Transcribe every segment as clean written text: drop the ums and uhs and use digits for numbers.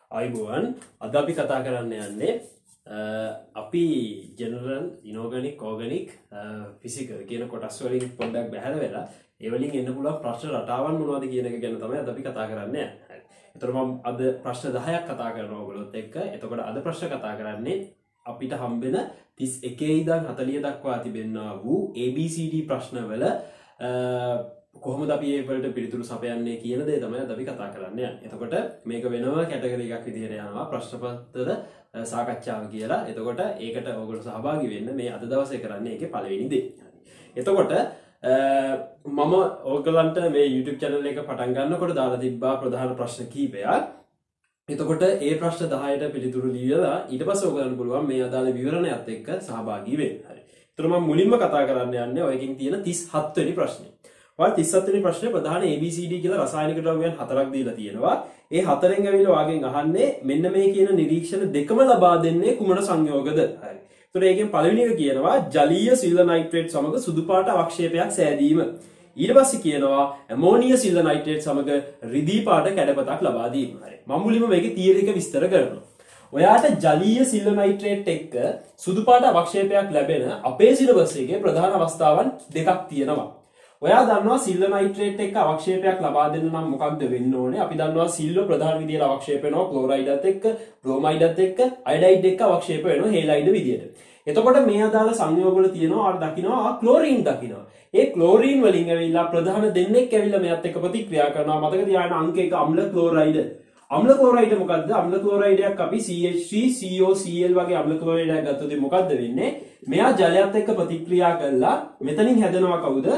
අයිබෝවන් අද අපි කතා කරන්න යන්නේ අපි ජෙනරල් ඉනෝගනික් ඕගනික් ෆිසිකල් කියන කොටස් වලින් පොඩ්ඩක් බැහැර වෙලා ඒ වලින් එන්න පුළුවන් ප්‍රශ්න රටාවන් මොනවද කියන එක ගැන තමයි අද අපි කතා කරන්න යන්නේ. ඒතර මම අද ප්‍රශ්න 10ක් කතා කරනවා ඔයගොල්ලොත් එක්ක. එතකොට අද ප්‍රශ්න කතා කරන්නේ අපිට හම්බෙන 31 ඉඳන් 40 දක්වා තිබෙනා වූ ABCD ප්‍රශ්න වල කොහොමද අපි ඒකට පිළිතුරු සපයන්නේ කියන දේ තමයි අද අපි කතා කරන්න යන්නේ. එතකොට මේක වෙනම කැටගරි එකක් විදිහට යනවා ප්‍රශ්න පත්‍ර සාකච්ඡාව කියලා. එතකොට ඒකට ඔයගොල්ලෝ සහභාගී වෙන්න මේ අද දවසේ කරන්නේ ඒකේ පළවෙනි දේ. එතකොට මම ඔයගලන්ට මේ YouTube channel එක පටන් ගන්නකොට දාලා තිබ්බා ප්‍රධාන ප්‍රශ්න කීපයක්. එතකොට ඒ ප්‍රශ්න 10ට පිළිතුරු දීලා ඊට පස්සේ ඔයගලන්ට පුළුවන් මේ අදාළ විවරණයත් එක්ක සහභාගී වෙන්න. හරි. එතකොට මම මුලින්ම කතා කරන්න යන්නේ ඔයකින් තියෙන 37 වෙනි ප්‍රශ්නේ. ඔයාලා 37 වෙනි ප්‍රශ්නේ ප්‍රධාන ABCD කියලා රසායනික ද්‍රව්‍යයන් හතරක් දීලා තියෙනවා. ඒ හතරෙන් ඇවිල්ලා ඔයාගෙන් අහන්නේ මෙන්න මේ කියන නිරීක්ෂණ දෙකම ලබා දෙන්නේ කුමන සංයෝගද? හරි. එතකොට ඒකෙන් පළවෙනි එක කියනවා ජලීය සිල්වර් නයිට්‍රේට් සමග සුදු පාට අවක්ෂේපයක් සෑදීම. ඊට පස්සේ කියනවා ඇමෝනිය සිල්වර් නයිට්‍රේට් සමග රිදී පාට කැඩපතක් ලබා දීම. හරි. මම මුලින්ම මේකේ තියරි එක විස්තර කරනවා. ඔයාට ජලීය සිල්වර් නයිට්‍රේට් එක්ක සුදු පාට අවක්ෂේපයක් ලැබෙන අපේ සිලබස් එකේ ප්‍රධාන අවස්ථාවන් දෙකක් තියෙනවා. ඔයා දන්නවා සිල්වර් නයිට්‍රේට් එක්ක අවක්ෂේපයක් ලබා දෙන්න නම් මොකක්ද වෙන්න ඕනේ? අපි දන්නවා සිල්වර් ප්‍රධාන විදියට අවක්ෂේප වෙනවා ක්ලෝරයිඩත් එක්ක, බ්‍රෝමයිඩත් එක්ක, අයඩයිඩ් එක්ක අවක්ෂේප වෙනවා හේලයිඩ් විදියට. එතකොට මේ අදාළ සංයෝගවල තියෙනවා ආර දකින්නවා ක්ලෝරීන් දකින්නවා. ඒ ක්ලෝරීන් වලින් ඇවිල්ලා ප්‍රධාන දෙන්නෙක් ඇවිල්ලා මෙයත් එක්ක ප්‍රතික්‍රියා කරනවා. මතක තියාගන්න අංක 1 අම්ල ක්ලෝරයිඩ්. අම්ල ක්ලෝරයිඩ් මොකද්ද? අම්ල ක්ලෝරයිඩයක් අපි CH3COCl වගේ අම්ල ක්ලෝරයිඩයක් ගත්තොත් මොකද්ද වෙන්නේ? මෙයා ජලයත් එක්ක ප්‍රතික්‍රියා කරලා මෙතනින් හැදෙනවා කවුද?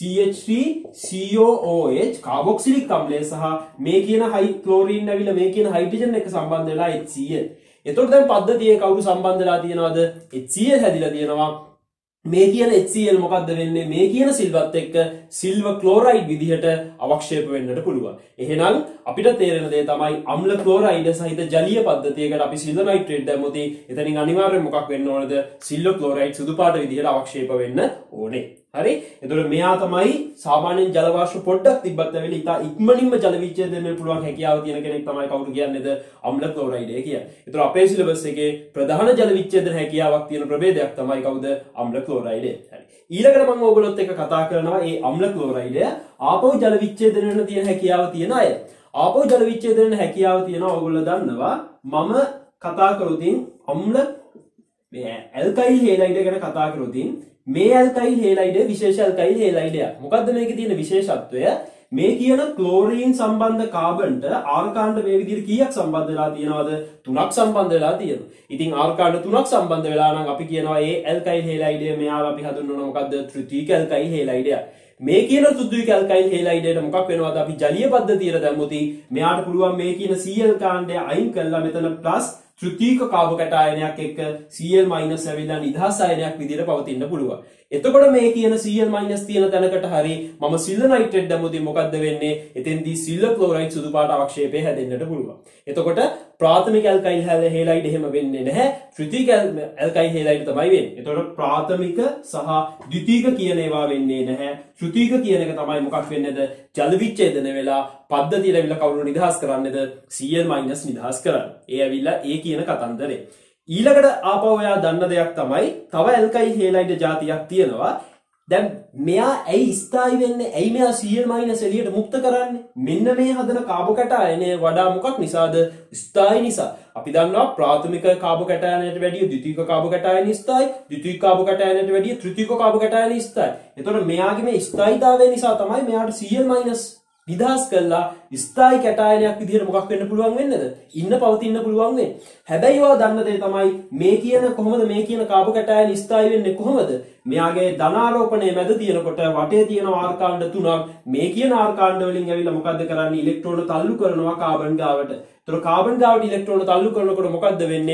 CH3COOH කාබොක්සිලික් අම්ලය සහ මේ කියන හයි ක්ලෝරීන් ඇවිල්ලා මේ කියන හයිඩ්‍රජන් එක්ක සම්බන්ධ වෙලා HCl. එතකොට දැන් පද්ධතියේ කවුරු සම්බන්ධ වෙලා තියෙනවද? HCl හැදිලා තියෙනවා. මේ කියන HCl මොකද්ද වෙන්නේ? මේ කියන සිල්වත් එක්ක සිල්වර් ක්ලෝරයිඩ් විදිහට අවක්ෂේප වෙන්නට පුළුවන්. එහෙනම් අපිට තේරෙන දේ තමයි අම්ල ක්ලෝරයිඩ් සහිත ජලීය පද්ධතියකට අපි සිල්වර් නයිට්‍රේට් දැම්මොත් එතනින් අනිවාර්යයෙන් මොකක් වෙන්න ඕනද? සිල්වර් ක්ලෝරයිඩ් සුදු පාට විදිහට අවක්ෂේප වෙන්න ඕනේ. හරි. එතකොට මෙයා තමයි සාමාන්‍යයෙන් ජල වාෂ්ප පොඩ්ඩක් තිබ්බත් ඇවිල්ලා ඉතා ඉක්මනින්ම ජල විච්ඡේදනය වෙන්න පුළුවන් හැකියාව තියෙන කෙනෙක් තමයි කවුරු කියන්නේද? අම්ල ක්ලෝරයිඩ් කියන්නේ. එතකොට අපේ සිලබස් එකේ ප්‍රධාන ජල විච්ඡේදන හැකියාවක් තියෙන ප්‍රභේදයක් තමයි කවුද? අම්ල ක්ලෝරයිඩ්. හරි. ඊළඟට මම ඕගොල්ලොත් එක්ක කතා කරනවා මේ අම්ල ක්ලෝරයිඩ් ආපහු ජල විච්ඡේදනය වෙන්න තියෙන හැකියාව තියෙන අය. ආපහු ජල විච්ඡේදනය වෙන්න හැකියාව තියෙනවා ඕගොල්ලෝ දන්නවා. මම කතා කරොතින් අම්ල මේ ඇල්කයිල් හේලයිඩ් ගැන කතා කරොතින් මේ ඇල්කයිල් හේලයිඩ් විශේෂ ඇල්කයිල් හේලයිඩයක්. මොකද්ද මේකේ තියෙන විශේෂත්වය? මේ කියන ක්ලෝරීන් සම්බන්ධ කාබන්ට ආර්කාණ්ඩ මේ විදිහට කීයක් සම්බන්ධ වෙලා තියෙනවද? 3ක් සම්බන්ධ වෙලා තියෙනවා. ඉතින් ආර්කාණ්ඩ 3ක් සම්බන්ධ වෙලා නම් අපි කියනවා මේ ඇල්කයිල් හේලයිඩ් මෙයාව අපි හඳුන්වනවා මොකද්ද? ත්‍රිතීක ඇල්කයිල් හේලයිඩයක්. මේ කියන ත්‍රිතීක ඇල්කයිල් හේලයිඩයට මොකක් වෙනවද? අපි ජලීය පද්ධතියට දැම්මොත් මෙයාට පුළුවන් මේ කියන Cl කාණ්ඩය අයින් කරලා මෙතන ප්ලස් ත්‍රිතීක කාබකට් ආයනයක් එක්ක Cl- ඇවිල්ලා නිදහස් ආයනයක් විදිහට පවතින්න පුළුවන්. එතකොට මේ කියන Cl- තියෙන තැනකට හරි මම සිල්වර් නයිට්‍රේට් දැම්මොත් මොකද්ද වෙන්නේ? එතෙන්දී සිල්වර් ක්ලෝරයිඩ් සුදු පාට අවක්ෂේපය හැදෙන්නට පුළුවන්. එතකොට ප්‍රාථමික ඇල්කයිල් හේලයිඩ් එහෙම වෙන්නේ නැහැ. ත්‍රිතීක ඇල්කයිල් හේලයිඩ් තමයි වෙන්නේ. එතකොට ප්‍රාථමික සහ ද්විතීක කියන ඒවා වෙන්නේ නැහැ. ත්‍රිතීක කියන එක තමයි මොකක් වෙන්නේද? ජල විච්ඡේදන වෙලා පද්ධතියට ඇවිල්ලා කවුරු නිදහස් කරන්නේද? Cl- නිදහස් කරන්නේ. ඒ ඇවිල්ලා ඒ කියන කතන්දරේ. ඊළඟට ආපහු ඔයා දන්න දෙයක් තමයි තව ඇල්කයිල් හේලයිඩ් જાතියක් තියෙනවා. දැන් මෙයා ඇයි ස්ථායි වෙන්නේ? ඇයි මෙයා Cl- එළියට මුක්ත කරන්නේ? මෙන්න මේ හදන කාබකට් ආයනය වඩා මොකක් නිසාද? ස්ථායි නිසා. අපි දන්නවා ප්‍රාථමික කාබකට් ආයනයට වැඩිය ද්විතීක කාබකට් ආයනය ස්ථායි, ද්විතීක කාබකට් ආයනයට වැඩිය තෘතීක කාබකට් ආයනය ස්ථායි. එතකොට මෙයාගේ මේ ස්ථායිතාවය නිසා තමයි මෙයාට Cl- නිදහස් කළා ස්ථායි කැටායනයක් විදිහට මොකක් වෙන්න පුළුවන් වෙන්නේද? ඉන්න පවතින්න පුළුවන් වෙන්නේ. හැබැයි ඔයා දන්න දේ තමයි මේ කියන කොහොමද මේ කියන කාබකටායන ස්ථායි වෙන්නේ කොහොමද? මෙයාගේ ධනාරෝපණයේ මැද තියෙනකොට වටේ තියෙන ආර්කාණ්ඩ තුනක් මේ කියන ආර්කාණ්ඩ වලින් ඇවිල්ලා මොකද්ද කරන්නේ? ඉලෙක්ට්‍රෝන තල්ලු කරනවා කාබන් ගාවට. ඒතර කාබන් ගාවට ඉලෙක්ට්‍රෝන තල්ලු කරනකොට මොකද්ද වෙන්නේ?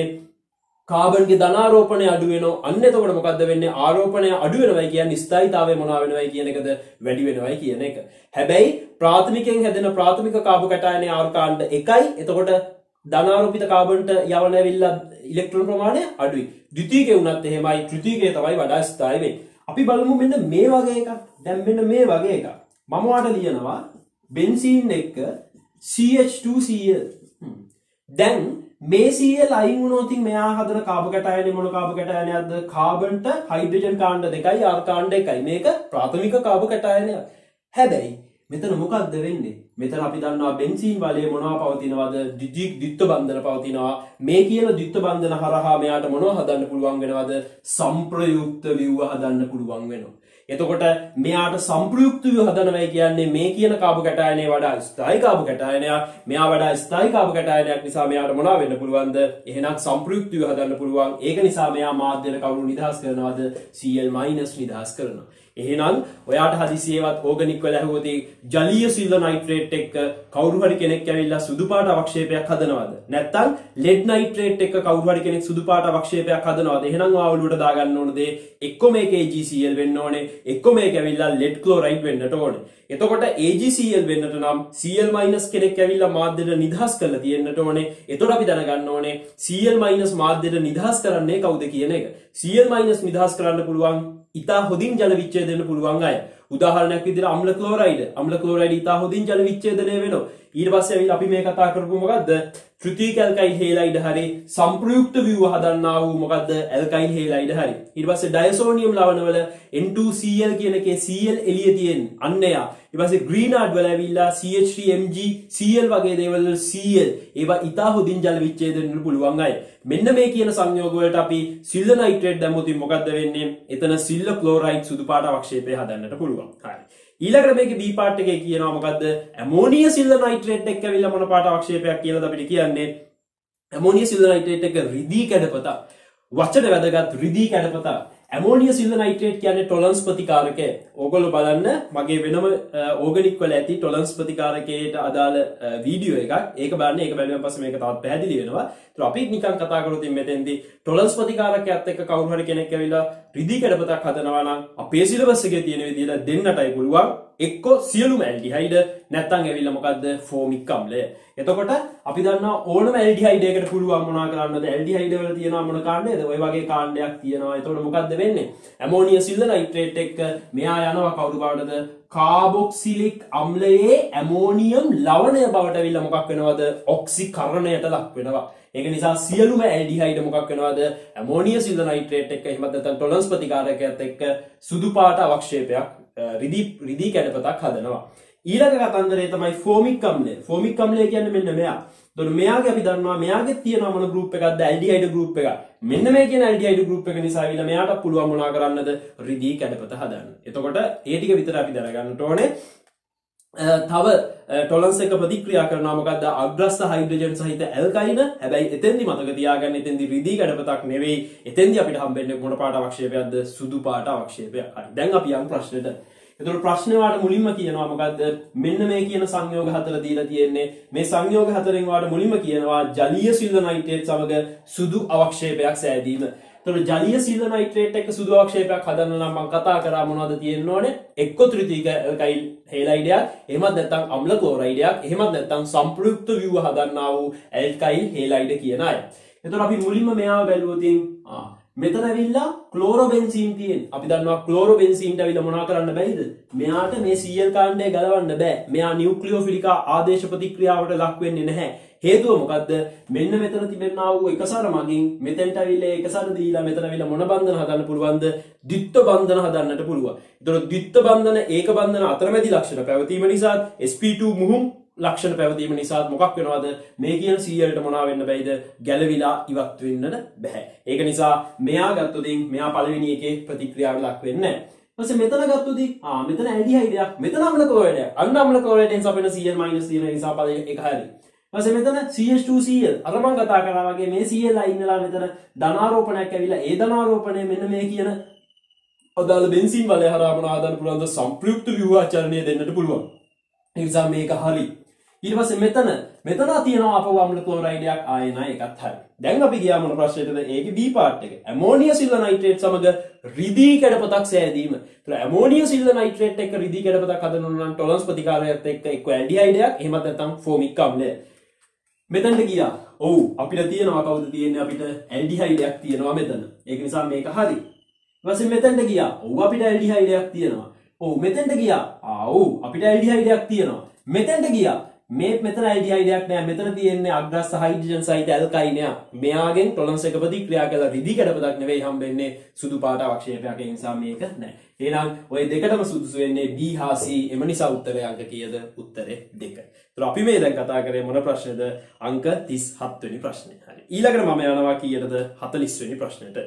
කාබන්ගේ ධනාරෝපණය අඩු වෙනවා. අන්න එතකොට මොකද්ද වෙන්නේ? ආරෝපණය අඩු වෙනවයි කියන්නේ ස්ථායීතාවය මොනවා වෙනවයි කියන එකද වැඩි වෙනවයි කියන එක. හැබැයි ප්‍රාථමිකයෙන් හැදෙන ප්‍රාථමික කාබකටායනයේ ආර්කාණ්ඩ 1යි. එතකොට ධනාරෝපිත කාබන්ට යවන ඇවිල්ලා ඉලෙක්ට්‍රෝන ප්‍රමාණය අඩුයි. ද්විතීකේ වුණත් එහෙමයි. තෘතීකේ තමයි වඩා ස්ථායී වෙන්නේ. අපි බලමු මෙන්න මේ වගේ එකක්. දැන් මෙන්න මේ වගේ එකක්. මම ඔයාලට ලියනවා බෙන්සීන් එක්ක CH2Cl දැන් මේ Cl අයින් වුණොත් මෙයා හදන කාබ කැටයනේ මොන කාබ කැටයනයක්ද? කාබන්ට හයිඩ්‍රජන් කාණ්ඩ දෙකයි ආර් කාණ්ඩ එකයි. මේක ප්‍රාථමික කාබ කැටයනයක්. හැබැයි මෙතන මොකක්ද වෙන්නේ? මෙතන අපි දන්නවා බෙන්සීන් වලේ මොනවා පවතිනවද? ද්විත්ව බන්ධන පවතිනවා. මේ කියන ද්විත්ව බන්ධන හරහා මෙයාට මොනව හදන්න පුළුවන් වෙනවද? සංප්‍රයුක්ත ව්‍යුහ හදන්න පුළුවන් වෙනවා. එතකොට මෙයාට සංප්‍රයුක්ත ව්‍යුහ හදනවයි කියන්නේ මේ කියන කාබ කැටයනේ වඩා ස්ථායි කාබ කැටයනයක්. මෙයා වඩා ස්ථායි කාබ කැටයනයක් නිසා මෙයාට මොනවා වෙන්න පුළුවන්ද? එහෙනම් සංප්‍රයුක්ත ව්‍යුහ හදන්න පුළුවන්. ඒක නිසා මෙයා මාධ්‍යන කවුරු නිදහස් කරනවද? Cl- නිදහස් කරනවා. එහෙනම් ඔයාට හදිසියෙවත් ඕගනික් වල ඇහුවොත් ජලීය සිල්ව නයිට්‍රේට් එක්ක කවුරු හරි කෙනෙක් ඇවිල්ලා සුදු පාට අවක්ෂේපයක් හදනවද? නැත්නම් ලෙඩ් නයිට්‍රේට් එක්ක කවුරු හරි කෙනෙක් සුදු පාට අවක්ෂේපයක් හදනවද? එහෙනම් ඔයා ඔලුවට දාගන්න ඕන දේ එක්ක මේක AgCl වෙන්න ඕනේ, එක්ක මේක ඇවිල්ලා ලෙඩ් ක්ලෝරයිඩ් වෙන්නට ඕනේ. එතකොට AgCl වෙන්නට නම් Cl- කෙනෙක් ඇවිල්ලා මාධ්‍යයට නිදහස් කරලා තියෙන්නට ඕනේ. එතකොට අපි දැනගන්න ඕනේ Cl- මාධ්‍යයට නිදහස් කරන්නේ කවුද කියන එක. Cl- නිදහස් කරන්න පුළුවන් ඉතා හොඳින් ජල විච්ඡේදනය පුළුවන් අය. උදාහරණයක් විදිහට අම්ල ක්ලෝරයිඩ් ඉතා හොඳින් ජල විච්ඡේදනය වෙනවා. ඊට පස්සේ ඇවිල්ලා අපි මේ කතා කරපු මොකද්ද? ත්‍ෘතීක ඇල්කයිල් හේලයිඩ් හරි සංප්‍රයුක්ත ව්‍යුහ හදන්නා වූ මොකද්ද? ඇල්කයිල් හේලයිඩ් හරි. ඊට පස්සේ ඩයසෝනියම් ලවණවල N2Cl කියන එකේ Cl එළිය තියෙන අන්න එයා. ඊට පස්සේ ග්‍රීනාඩ් වල ඇවිල්ලා CH3Mg Cl වගේ දේවල් වල Cl ඒවා ඉතා හොඳින් ජල විච්ඡේදනය වෙන්න පුළුවන් අය. මෙන්න මේ කියන සංයෝග වලට අපි සිල්ව නයිට්‍රේට් දැම්මොත් මොකද්ද වෙන්නේ? එතන සිල්ව ක්ලෝරයිඩ් සුදු පාට අවක්ෂේපය හදන්නට පුළුවන්. හරි. ඊළඟට මේකේ B පාර්ට් එකේ කියනවා මොකද්ද? ඇමෝනිය සිල්ව නයිට්‍රේට් එක්ක ඇවිල්ලා මොන පාට අවක්ෂේපයක් කියලාද අපිට කියන්නේ? ඇමෝනිය සිල්ව නයිට්‍රේට් එක රිදී කැඩපත. වචන වැදගත් රිදී කැඩපත. ඇමෝනිය සිල්ව නයිට්‍රේට් කියන්නේ ටොලරන්ස් ප්‍රතිකාරකය. ඕගොල්ලෝ බලන්න මගේ වෙනම ඕගනික් වල ඇති ටොලරන්ස් ප්‍රතිකාරකයට අදාළ වීඩියෝ එකක්. ඒක බලන්න. ඒක බැලුවන් පස්සේ මේක තවත් පැහැදිලි වෙනවා. ඒත් අපි නිකන් කතා කරොත් මෙතෙන්දී ටොලරන්ස් ප්‍රතිකාරකයත් එක්ක කවුරු හරි කෙනෙක් ඇවිල්ලා රිදී කැඩපතක් හදනවා නම් අපේ සිලබස් එකේ තියෙන විදිහට දෙන්නටයි පුළුවන්. එක්කෝ සියලුම ඇල්ඩිහයිඩ් නැත්නම් ඇවිල්ලා මොකද්ද? ෆෝමික් අම්ලය. එතකොට අපි දන්නවා ඕනම ඇල්ඩිහයිඩ් එකකට පුළුවන් මොනවා කරන්නද? ඇල්ඩිහයිඩ් වල තියෙනවා මොන කාණ්ඩයද? ওই වගේ කාණ්ඩයක් තියෙනවා. එතකොට මොකද්ද වෙන්නේ? ඇමෝනිය සිල්ව නයිට්‍රේට් එක්ක මෙයා යනවා කවුරු බවටද? කාබොක්සිලික් අම්ලයේ ඇමෝනියම් ලවණය බවට ඇවිල්ලා මොකක් වෙනවද? ඔක්සිකරණයට ලක් වෙනවා. ඒක නිසා සියලුම ඇල්ඩිහයිඩ් මොකක් වෙනවද? ඇමෝනිය සිල්ව නයිට්‍රේට් එක්ක එහෙමත් නැත්නම් ටොලරන්ස් ප්‍රතිකාරකයත් එක්ක සුදු පාට අවක්ෂේපයක් රිදී කැඩපතක් හදනවා. ඊළඟ කතන්දරේ තමයි ෆෝමික් අම්ලය. ෆෝමික් අම්ලය කියන්නේ මෙන්න මෙයා. එතකොට මෙයාගේ අපි දන්නවා මෙයාගේ තියෙනවා මොන ගෲප් එකක්ද? ඇල්ඩිහයිඩ් ගෲප් එකක්. මෙන්න මේ කියන ඇල්ඩිහයිඩ් ගෲප් එක නිසා ඇවිල්ලා මෙයාට පුළුවන් මොනවා කරන්නද? රිදී කැඩපත හදන්න. එතකොට ඒ ටික විතර අපි දැනගන්න ඕනේ. තව ටොලරන්ස් එක ප්‍රතික්‍රියා කරනවා මොකද්ද? අග්‍රස්ත හයිඩ්‍රජන් සහිත ඇල්කයින. හැබැයි එතෙන්දි මතක තියාගන්න එතෙන්දි රිදී කැඩපතක් නෙවෙයි. එතෙන්දි අපිට හම්බෙන්නේ මොන පාට අවක්ෂේපයක්ද? සුදු පාට අවක්ෂේපයක්. හරි. දැන් අපි යමු ප්‍රශ්නෙට. එතකොට ප්‍රශ්නේ වාට මුලින්ම කියනවා මොකද්ද? මෙන්න මේ කියන සංයෝග හතර දීලා තියෙන්නේ. මේ සංයෝග හතරෙන් වාට මුලින්ම කියනවා ජලීය සිල්ව නයිට්‍රේට් සමග සුදු අවක්ෂේපයක් සෑදීම. එතකොට ජලීය සිල්ව නයිට්‍රේට් එක්ක සුදු අවක්ෂේපයක් හදන්න නම් මම කතා කරා මොනවද තියෙන්න ඕනේ? එක්ක ත්‍රිතීක ඇල්කයිල් හේලයිඩයක්, එහෙමත් නැත්නම් අම්ල ක්ලෝරයිඩයක්, එහෙමත් නැත්නම් සංප්‍රයුක්ත ව්‍යුහ හදන්නා වූ ඇල්කයිල් හේලයිඩ කියන අය. එතකොට අපි මුලින්ම මෙයාව බැලුවොත් මෙතන ඇවිල්ලා ක්ලෝරෝබෙන්සීන් තියෙන. අපි දන්නවා ක්ලෝරෝබෙන්සීන්ට ඇවිල්ලා මොනවා කරන්න බැයිද? මෙයාට මේ Cl කාණ්ඩය ගලවන්න බෑ. මෙයා නියුක්ලියෝෆිලික ආදේශ ප්‍රතික්‍රියාවට ලක් වෙන්නේ නැහැ. හේතුව මොකද්ද? මෙන්න මෙතන තිබෙනා වූ එකසර මගින් මෙතෙන්ට ඇවිල්ලා එකසර දීලා මෙතන ඇවිල්ලා මොන බන්ධන හදන්න පුළුවන්ද? ද්විත්ව බන්ධන හදන්නට පුළුවන්. ඒතකොට ද්විත්ව බන්ධන ඒක බන්ධන අතරමැදි ලක්ෂණ පැවතීම නිසා sp2 මුහුම් ලක්ෂණ පැවතීම නිසා මොකක් වෙනවද? මේ කියන Clට මොනවා වෙන්න බැයිද? ගැලවිලා ඉවත් වෙන්නට බෑ. ඒක නිසා මෙයා ගත්තොතින් මෙයා පළවෙනි එකේ ප්‍රතික්‍රියාවට ලක් වෙන්නේ නැහැ. ඊපස්සේ මෙතන ගත්තොතින් මෙතන ඇල්ඩිහයිඩයක්, මෙතන අම්ල ක්ලෝරයිඩයක්. අන්න අම්ල ක්ලෝරයිඩෙන් සපෙන Cl- තියෙන නිසා පද එක හරි. ඊපස්සේ මෙතන CH2Cl. අර මම කතා කරා වගේ මේ Cl අයින්නලා මෙතන ධනාරෝපණයක් ඇවිල්ලා ඒ ධනාරෝපණය මෙන්න මේ කියන අදාළ බෙන්සීන් වලේ හරහා මොනවා හදන්න පුළුවන්ද? සංප්‍රයුක්ත ව්‍යුහාචරණය දෙන්නට පුළුවන්. ඒ නිසා මේක හරි. ඊට පස්සේ මෙතන තියෙනවා අපව අම්ල ක්ලෝරයිඩයක් ආයෙන එකත් හරි. දැන් අපි ගියා මොන ප්‍රශ්නෙටද? ඒකේ B පාර්ට් එක. ඇමෝනිය සිල්ව නයිට්‍රේට් සමග රිදී කැඩපතක් සෑදීම. ඒතර ඇමෝනිය සිල්ව නයිට්‍රේට් එක්ක රිදී කැඩපතක් හදන්න ඕන නම් ටොලරන්ස් ප්‍රතිකාරයත් එක්ක එක්ක ඇල්ඩිහයිඩයක් එහෙමත් නැත්නම් ෆෝමික් අම්ලය. මෙතනට ගියා. ඔව් අපිට තියෙනවා කවුද තියෙන්නේ? අපිට ඇල්ඩිහයිඩයක් තියෙනවා මෙතන. ඒක නිසා මේක හරි. ඊට පස්සේ මෙතනට ගියා. ඔව් අපිට ඇල්ඩිහයිඩයක් තියෙනවා. ඔව් මෙතෙන්ට ගියා. ඔව් අපිට ඇල්ඩිහයිඩයක් තියෙනවා. මෙතෙන්ට ගියා. මේ මෙතන අයිඩියක් නෑ. මෙතන තියෙන්නේ අග්‍රස්ත හයිඩ්‍රජන් සහිත ඇල්කයිනය. මෙයාගෙන් ටොලරන්ස් එක ප්‍රතික්‍රියා කරලා රිදි කැඩපතක් නෙවෙයි හම්බෙන්නේ සුදු පාට අවක්ෂේපයක්. ඒ නිසා මේක නෑ. එහෙනම් ඔය දෙකටම සුදුසු වෙන්නේ B හා C. එම නිසා උත්තරය අංක කීයද? උත්තරේ 2. ඒතර අපි මේ දැන් කතා කරේ මොන ප්‍රශ්නේද? අංක 37 වෙනි ප්‍රශ්නේ. හරි. ඊළඟට මම යනවා කීයටද? 40 වෙනි ප්‍රශ්නෙට.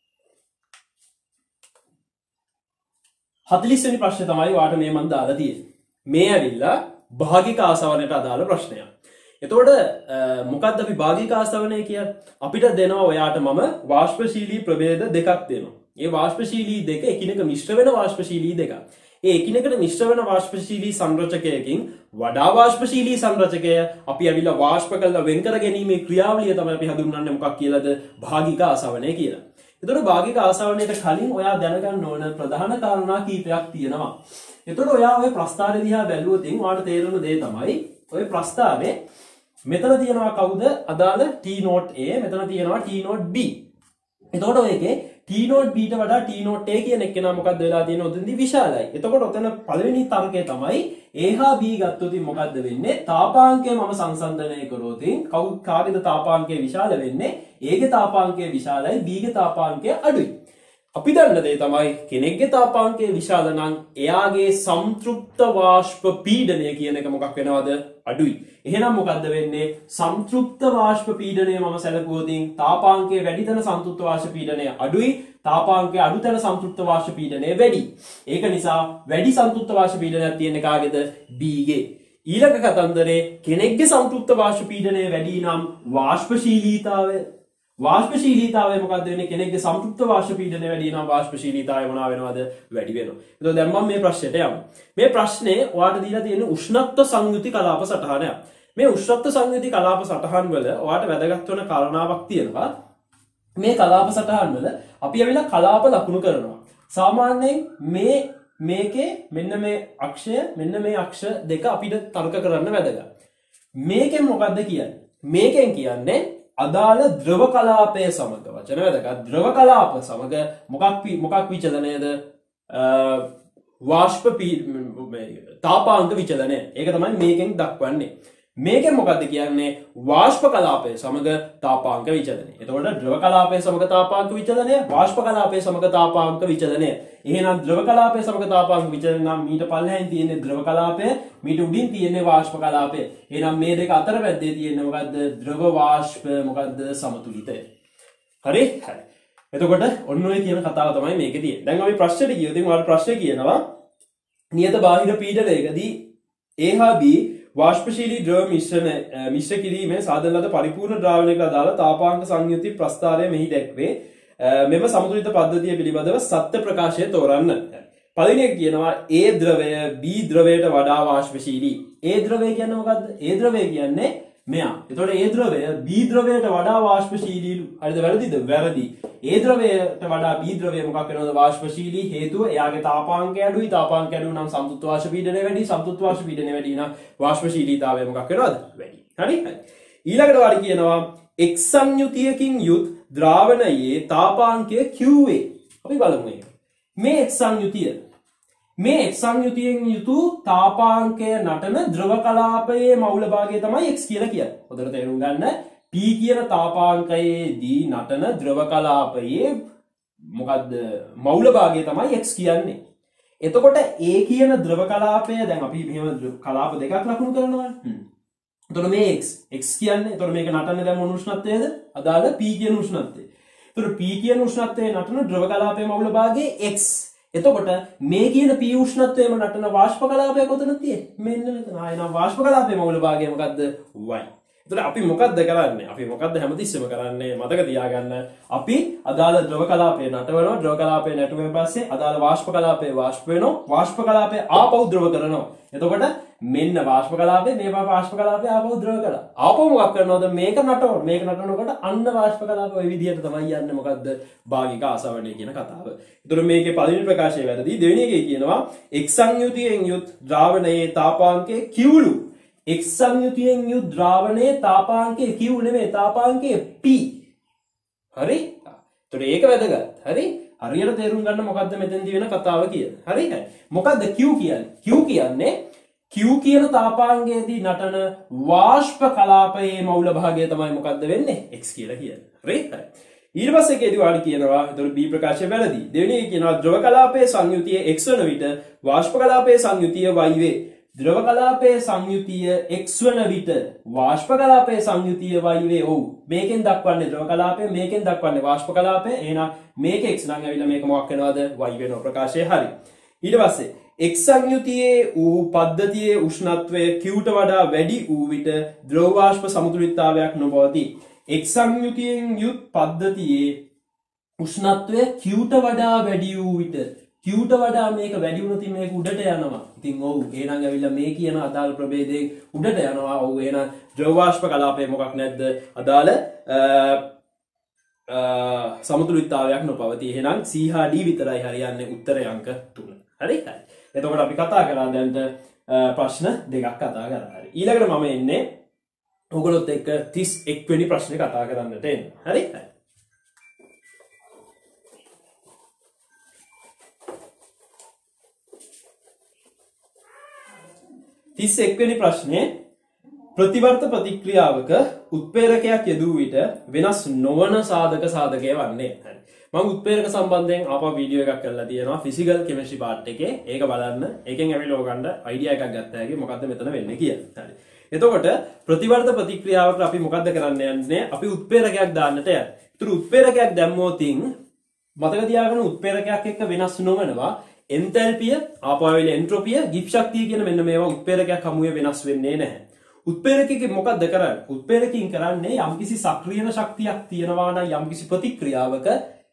40 වෙනි ප්‍රශ්නේ තමයි වාට මේ මම දාලා තියෙන්නේ. මේ ඇවිල්ලා භාගික ආසවනයට අදාළ ප්‍රශ්නයක්. එතකොට මොකක්ද අපි භාගික ආසවනය කියන්නේ? අපිට දෙනවා ඔයාට මම වාෂ්පශීලී ප්‍රභේද දෙකක් දෙනවා. ඒ වාෂ්පශීලී දෙක එකිනෙක මිශ්‍ර වෙන වාෂ්පශීලී දෙකක්. ඒ එකිනෙකට මිශ්‍ර වෙන වාෂ්පශීලී සංරචකයකින් වඩා වාෂ්පශීලී සංරචකය අපි ඇවිල්ලා වාෂ්ප කරලා වෙන් කර ගැනීමේ ක්‍රියාවලිය තමයි අපි හඳුන්වන්නේ මොකක් කියලාද? භාගික ආසවනය කියලා. එතකොට භාගික ආසවනයට කලින් ඔයා දැනගන්න ඕන ප්‍රධාන කාරණා කීපයක් තියෙනවා. එතකොට ඔයා ඔය ප්‍රස්තාරය දිහා බැලුවොත් ඔයාලට තේරෙන දේ තමයි ඔය ප්‍රස්තාරේ මෙතන තියෙනවා කවුද? අදාළ T note A, මෙතන තියෙනවා T note B. එතකොට ඔයකේ T note B ට වඩා T note A කියන එක්කෙනා මොකද්ද වෙලා තියෙන්නේ? ඔතනදී විශාලයි. එතකොට ඔතන පළවෙනි තර්කය තමයි A හා B ගත්තොත් මොකද්ද වෙන්නේ? තාපාංකය මම සංසන්දනය කරොත් කාගේද තාපාංකය විශාල වෙන්නේ? A ගේ තාපාංකය විශාලයි, B ගේ තාපාංකය අඩුයි. අපි දන්න දේ තමයි කෙනෙක්ගේ තාපාංකය විශාල නම් එයාගේ සම්තෘප්ත වාෂ්ප පීඩනය කියන එක මොකක් වෙනවද? අඩුයි. එහෙනම් මොකද්ද වෙන්නේ? සම්තෘප්ත වාෂ්ප පීඩනය මම සැලකුවොත් තාපාංකයේ වැඩි තැන සම්තෘප්ත වාෂ්ප පීඩනය අඩුයි, තාපාංකයේ අඩු තැන සම්තෘප්ත වාෂ්ප පීඩනය වැඩි. ඒක නිසා වැඩි සම්තෘප්ත වාෂ්ප පීඩනයක් තියෙන්නේ කාගේද? B ගේ. ඊළඟ කතන්දරේ කෙනෙක්ගේ සම්තෘප්ත වාෂ්ප පීඩනය වැඩි නම් වාෂ්පශීලීතාවය මොකක්ද වෙන්නේ? කෙනෙක්ගේ සම්තෘප්ත වාෂ්ප පීඩනය වැඩි නම් වාෂ්පශීලීතාවය මොනවා වෙනවද? වැඩි වෙනවා. එතකොට දැන් මම මේ ප්‍රශ්නෙට යමු. මේ ප්‍රශ්නේ ඔයාලට දීලා තියෙන උෂ්ණත්ව සංයුති කලාප සටහනයක්. මේ උෂ්ණත්ව සංයුති කලාප සටහන් වල ඔයාලට වැදගත් වෙන කාරණාවක් තියෙනවා. මේ කලාප සටහන් වල අපි ඇවිල්ලා කලාප ලකුණු කරනවා. සාමාන්‍යයෙන් මේකේ මෙන්න මේ අක්ෂය මෙන්න මේ අක්ෂ දෙක අපිට තර්ක කරන්න වැදගත්. මේකෙන් මොකද්ද කියන්නේ? මේකෙන් කියන්නේ අදාළ ද්‍රව කලාපය සමග වචන වැදගත්. ද්‍රව කලාප සමග මොකක් විචලනයද? වාෂ්ප තාපාංක විචලනය. ඒක තමයි මේකෙන් දක්වන්නේ. මේකෙන් මොකද්ද කියන්නේ? වාෂ්ප කලාපය සමග තාපාංක විචලනය. එතකොට ද්‍රව කලාපය සමග තාපාංක විචලනය, වාෂ්ප කලාපය සමග තාපාංක විචලනය. එහෙනම් ද්‍රව කලාපය සමග තාපාංක විචලනය නම් මීට පල්ලෙහින් තියෙන්නේ ද්‍රව කලාපය, මීට උඩින් තියෙන්නේ වාෂ්ප කලාපය. එහෙනම් මේ දෙක අතර මැද්දේ තියෙන්නේ මොකද්ද? ද්‍රව වාෂ්ප මොකද්ද? සමතුලිතය. හරි? හරි. එතකොට ඔන්න ඔය කියන කතාව තමයි මේකේ තියෙන්නේ. දැන් අපි ප්‍රශ්නෙට ගියොත් ඔයාලට ප්‍රශ්නේ කියනවා නියත බාහිර පීඩනයකදී A හා B වාෂ්පශීලී ද්‍රව මිශ්‍ර කිරීමේ සාධන ලද පරිපූර්ණ ද්‍රාවණයකට අදාළ තාපාංක සංයුති ප්‍රස්තාරය මෙහි දැක්වේ. මෙම සමතුලිත පද්ධතිය පිළිබඳව සත්‍ය ප්‍රකාශය තෝරන්න. පළවෙනි එක කියනවා A ද්‍රවය B ද්‍රවයට වඩා වාෂ්පශීලී. A ද්‍රවය කියන්නේ මොකද්ද? A ද්‍රවය කියන්නේ මෙයා. එතකොට A ද්‍රවය B ද්‍රවයට වඩා වාෂ්පශීලීලු. හරිද? වැරදිද? වැරදි. A ද්‍රවයට වඩා B ද්‍රවය මොකක් වෙනවද? වාෂ්පශීලී. හේතුව එයාගේ තාපාංකය අඩුයි. තාපාංකය අඩු නම් සම්තෘප්ත වාෂ්ප පීඩනය වැඩි. සම්තෘප්ත වාෂ්ප පීඩනය වැඩි නම් වාෂ්පශීලීතාවය මොකක් වෙනවද? වැඩි. හරි? ඊළඟට වාට කියනවා X සංයුතියකින් යුත් ද්‍රාවණයේ තාපාංකය QA. අපි බලමු මේක. මේ X සංයුතිය මේ X සංයුතියෙන් යුතු තාපාංකය නටන ද්‍රව කලාපයේ මවුල භාගය තමයි X කියලා කියන්නේ. හොඳට තේරුම් ගන්න. P කියන තාපාංකයේදී නටන ද්‍රව කලාපයේ මොකද්ද මවුල භාගය තමයි X කියන්නේ. එතකොට A කියන ද්‍රව කලාපය දැන් අපි මෙහෙම කලාප දෙකක් ලකුණු කරනවා. එතකොට මේ X කියන්නේ එතකොට මේක නටන්නේ දැන් මොන උෂ්ණත්වයේද? අදාළ P කියන උෂ්ණත්වය. එතකොට P කියන උෂ්ණත්වයේ නටන ද්‍රව කලාපයේ මවුල භාගය X. එතකොට මේ කියන P උෂ්ණත්වයේම නටන වාෂ්ප කලාපය කොතනද තියෙන්නේ? මෙන්න මෙතන. ආයෙනම් වාෂ්ප කලාපයේ මවුල භාගය මොකද්ද? Y. එතකොට අපි මොකද්ද කරන්නේ? අපි මොකද්ද හැමතිස්සෙම කරන්නේ? මතක තියාගන්න. අපි අදාළ ද්‍රව කලාපය නටවනවා. ද්‍රව කලාපය නටුවෙන් පස්සේ අදාළ වාෂ්ප කලාපය වාෂ්ප වෙනවා. වාෂ්ප කලාපය ආපහු ද්‍රව කරනවා. එතකොට මෙන්න වාෂ්ප කලාපය මේ වාෂ්ප කලාපය ආපහු ද්‍රව කළා. ආපහු මොකක් කරනවද? මේක නටවන. මේක නටනකොට අන්න වාෂ්ප කලාපය ওই විදිහට තමයි යන්නේ. මොකද්ද? භාගික ආසවණය කියන කතාව. එතකොට මේකේ පළවෙනි ප්‍රකාශය වැරදි. දෙවෙනි එකේ කියනවා X සංයුතියෙන් යුත් ද්‍රාවණයේ තාපාංකය Qලු. X සංයුතියෙන් යුත් ද්‍රාවණයේ තාපාංකය Q නෙමෙයි තාපාංකය P. හරි? එතකොට ඒක වැදගත්. හරි? හරියට තේරුම් ගන්න මොකද්ද මෙතෙන්දී වෙන කතාව කියලා. හරි? මොකද්ද Q කියන්නේ? Q කියන්නේ Q කියන තාපාංගයේදී නටන වාෂ්ප කලාපයේ මූල භාගය තමයි මොකද්ද වෙන්නේ? X කියලා කියන්නේ. හරි? ඊට පස්සේ එකේදී ඔයාලා කියනවා එතකොට B ප්‍රකාශය වැරදි. දෙවෙනි එක කියනවා ද්‍රව කලාපයේ සංයුතිය X වන විට වාෂ්ප කලාපයේ සංයුතිය Y වේ. ද්‍රව කලාපයේ සංයුතිය X වන විට වාෂ්ප කලාපයේ සංයුතිය Y වේ. ඔව්. මේකෙන් දක්වන්නේ ද්‍රව කලාපය, මේකෙන් දක්වන්නේ වාෂ්ප කලාපය. එහෙනම් මේක X නම් ඇවිල්ලා මේක මොකක් වෙනවද? Y වෙනවා. ප්‍රකාශය හරි. ඊට පස්සේ X සංයුතියේ වූ පද්ධතියේ උෂ්ණත්වය Qට වඩා වැඩි වූ විට ද්‍රව වාෂ්ප සමතුලිතතාවයක් නොපවතී. X සංයුතියෙන් යුත් පද්ධතියේ උෂ්ණත්වය Qට වඩා වැඩි වූ විට Qට වඩා මේක වැඩි වුණොත් මේක උඩට යනවා. ඉතින් ඔව් එහෙනම් ඇවිල්ලා මේ කියන අදාළ ප්‍රභේදයෙන් උඩට යනවා. ඔව් එහෙනම් ද්‍රව වාෂ්ප කලාපය මොකක් නැද්ද? අදාළ සමතුලිතතාවයක් නොපවතී. එහෙනම් C හා D විතරයි හරියන්නේ උත්තරය අංක 3. හරි? එතකොට අපි කතා කරා දැන් ප්‍රශ්න දෙකක් කතා කරා. හරි. ඊළඟට මම එන්නේ ඔයගොල්ලොත් එක්ක 31 වෙනි ප්‍රශ්නේ කතා කරන්නට එන්න. හරි? 31 වෙනි ප්‍රශ්නේ ප්‍රතිවර්ත ප්‍රතික්‍රියාවක උත්ප්‍රේරකයක් යෙදූ විට වෙනස් නොවන සාධක සාධකය වන්නේ. හරි. මම උත්ප්‍රේරක සම්බන්ධයෙන් ආපහු වීඩියෝ එකක් කරලා තියෙනවා ෆිසිකල් කෙමිස්ට්‍රි පාර්ට් එකේ. ඒක බලන්න. ඒකෙන් ඇවිල්ලා ඔයගන්න අයිඩියා එකක් ගත්ත හැකි මොකද්ද මෙතන වෙන්නේ කියලා. හරි. එතකොට ප්‍රතිවර්ත ප්‍රතික්‍රියාවකට අපි මොකද්ද කරන්න යන්නේ? අපි උත්ප්‍රේරකයක් දාන්නට යන්නේ. ඒතර උත්ප්‍රේරකයක් දැම්මොතින් මතක තියාගන්න උත්ප්‍රේරකයක් එක්ක වෙනස් නොවනවා එන්තැල්පිය, ආපහු ඇවිල්ලා එන්ට්‍රොපිය, ගිබ් ශක්තිය කියන මෙන්න මේවා උත්ප්‍රේරකයක් හමුවේ වෙනස් වෙන්නේ නැහැ. උත්ප්‍රේරකයෙන් මොකද්ද කරන්නේ? උත්ප්‍රේරකයෙන් කරන්නේ යම්කිසි සක්‍රියන ශක්තියක් තියෙනවා නම් යම්කිසි ප්‍රතික්‍රියාවක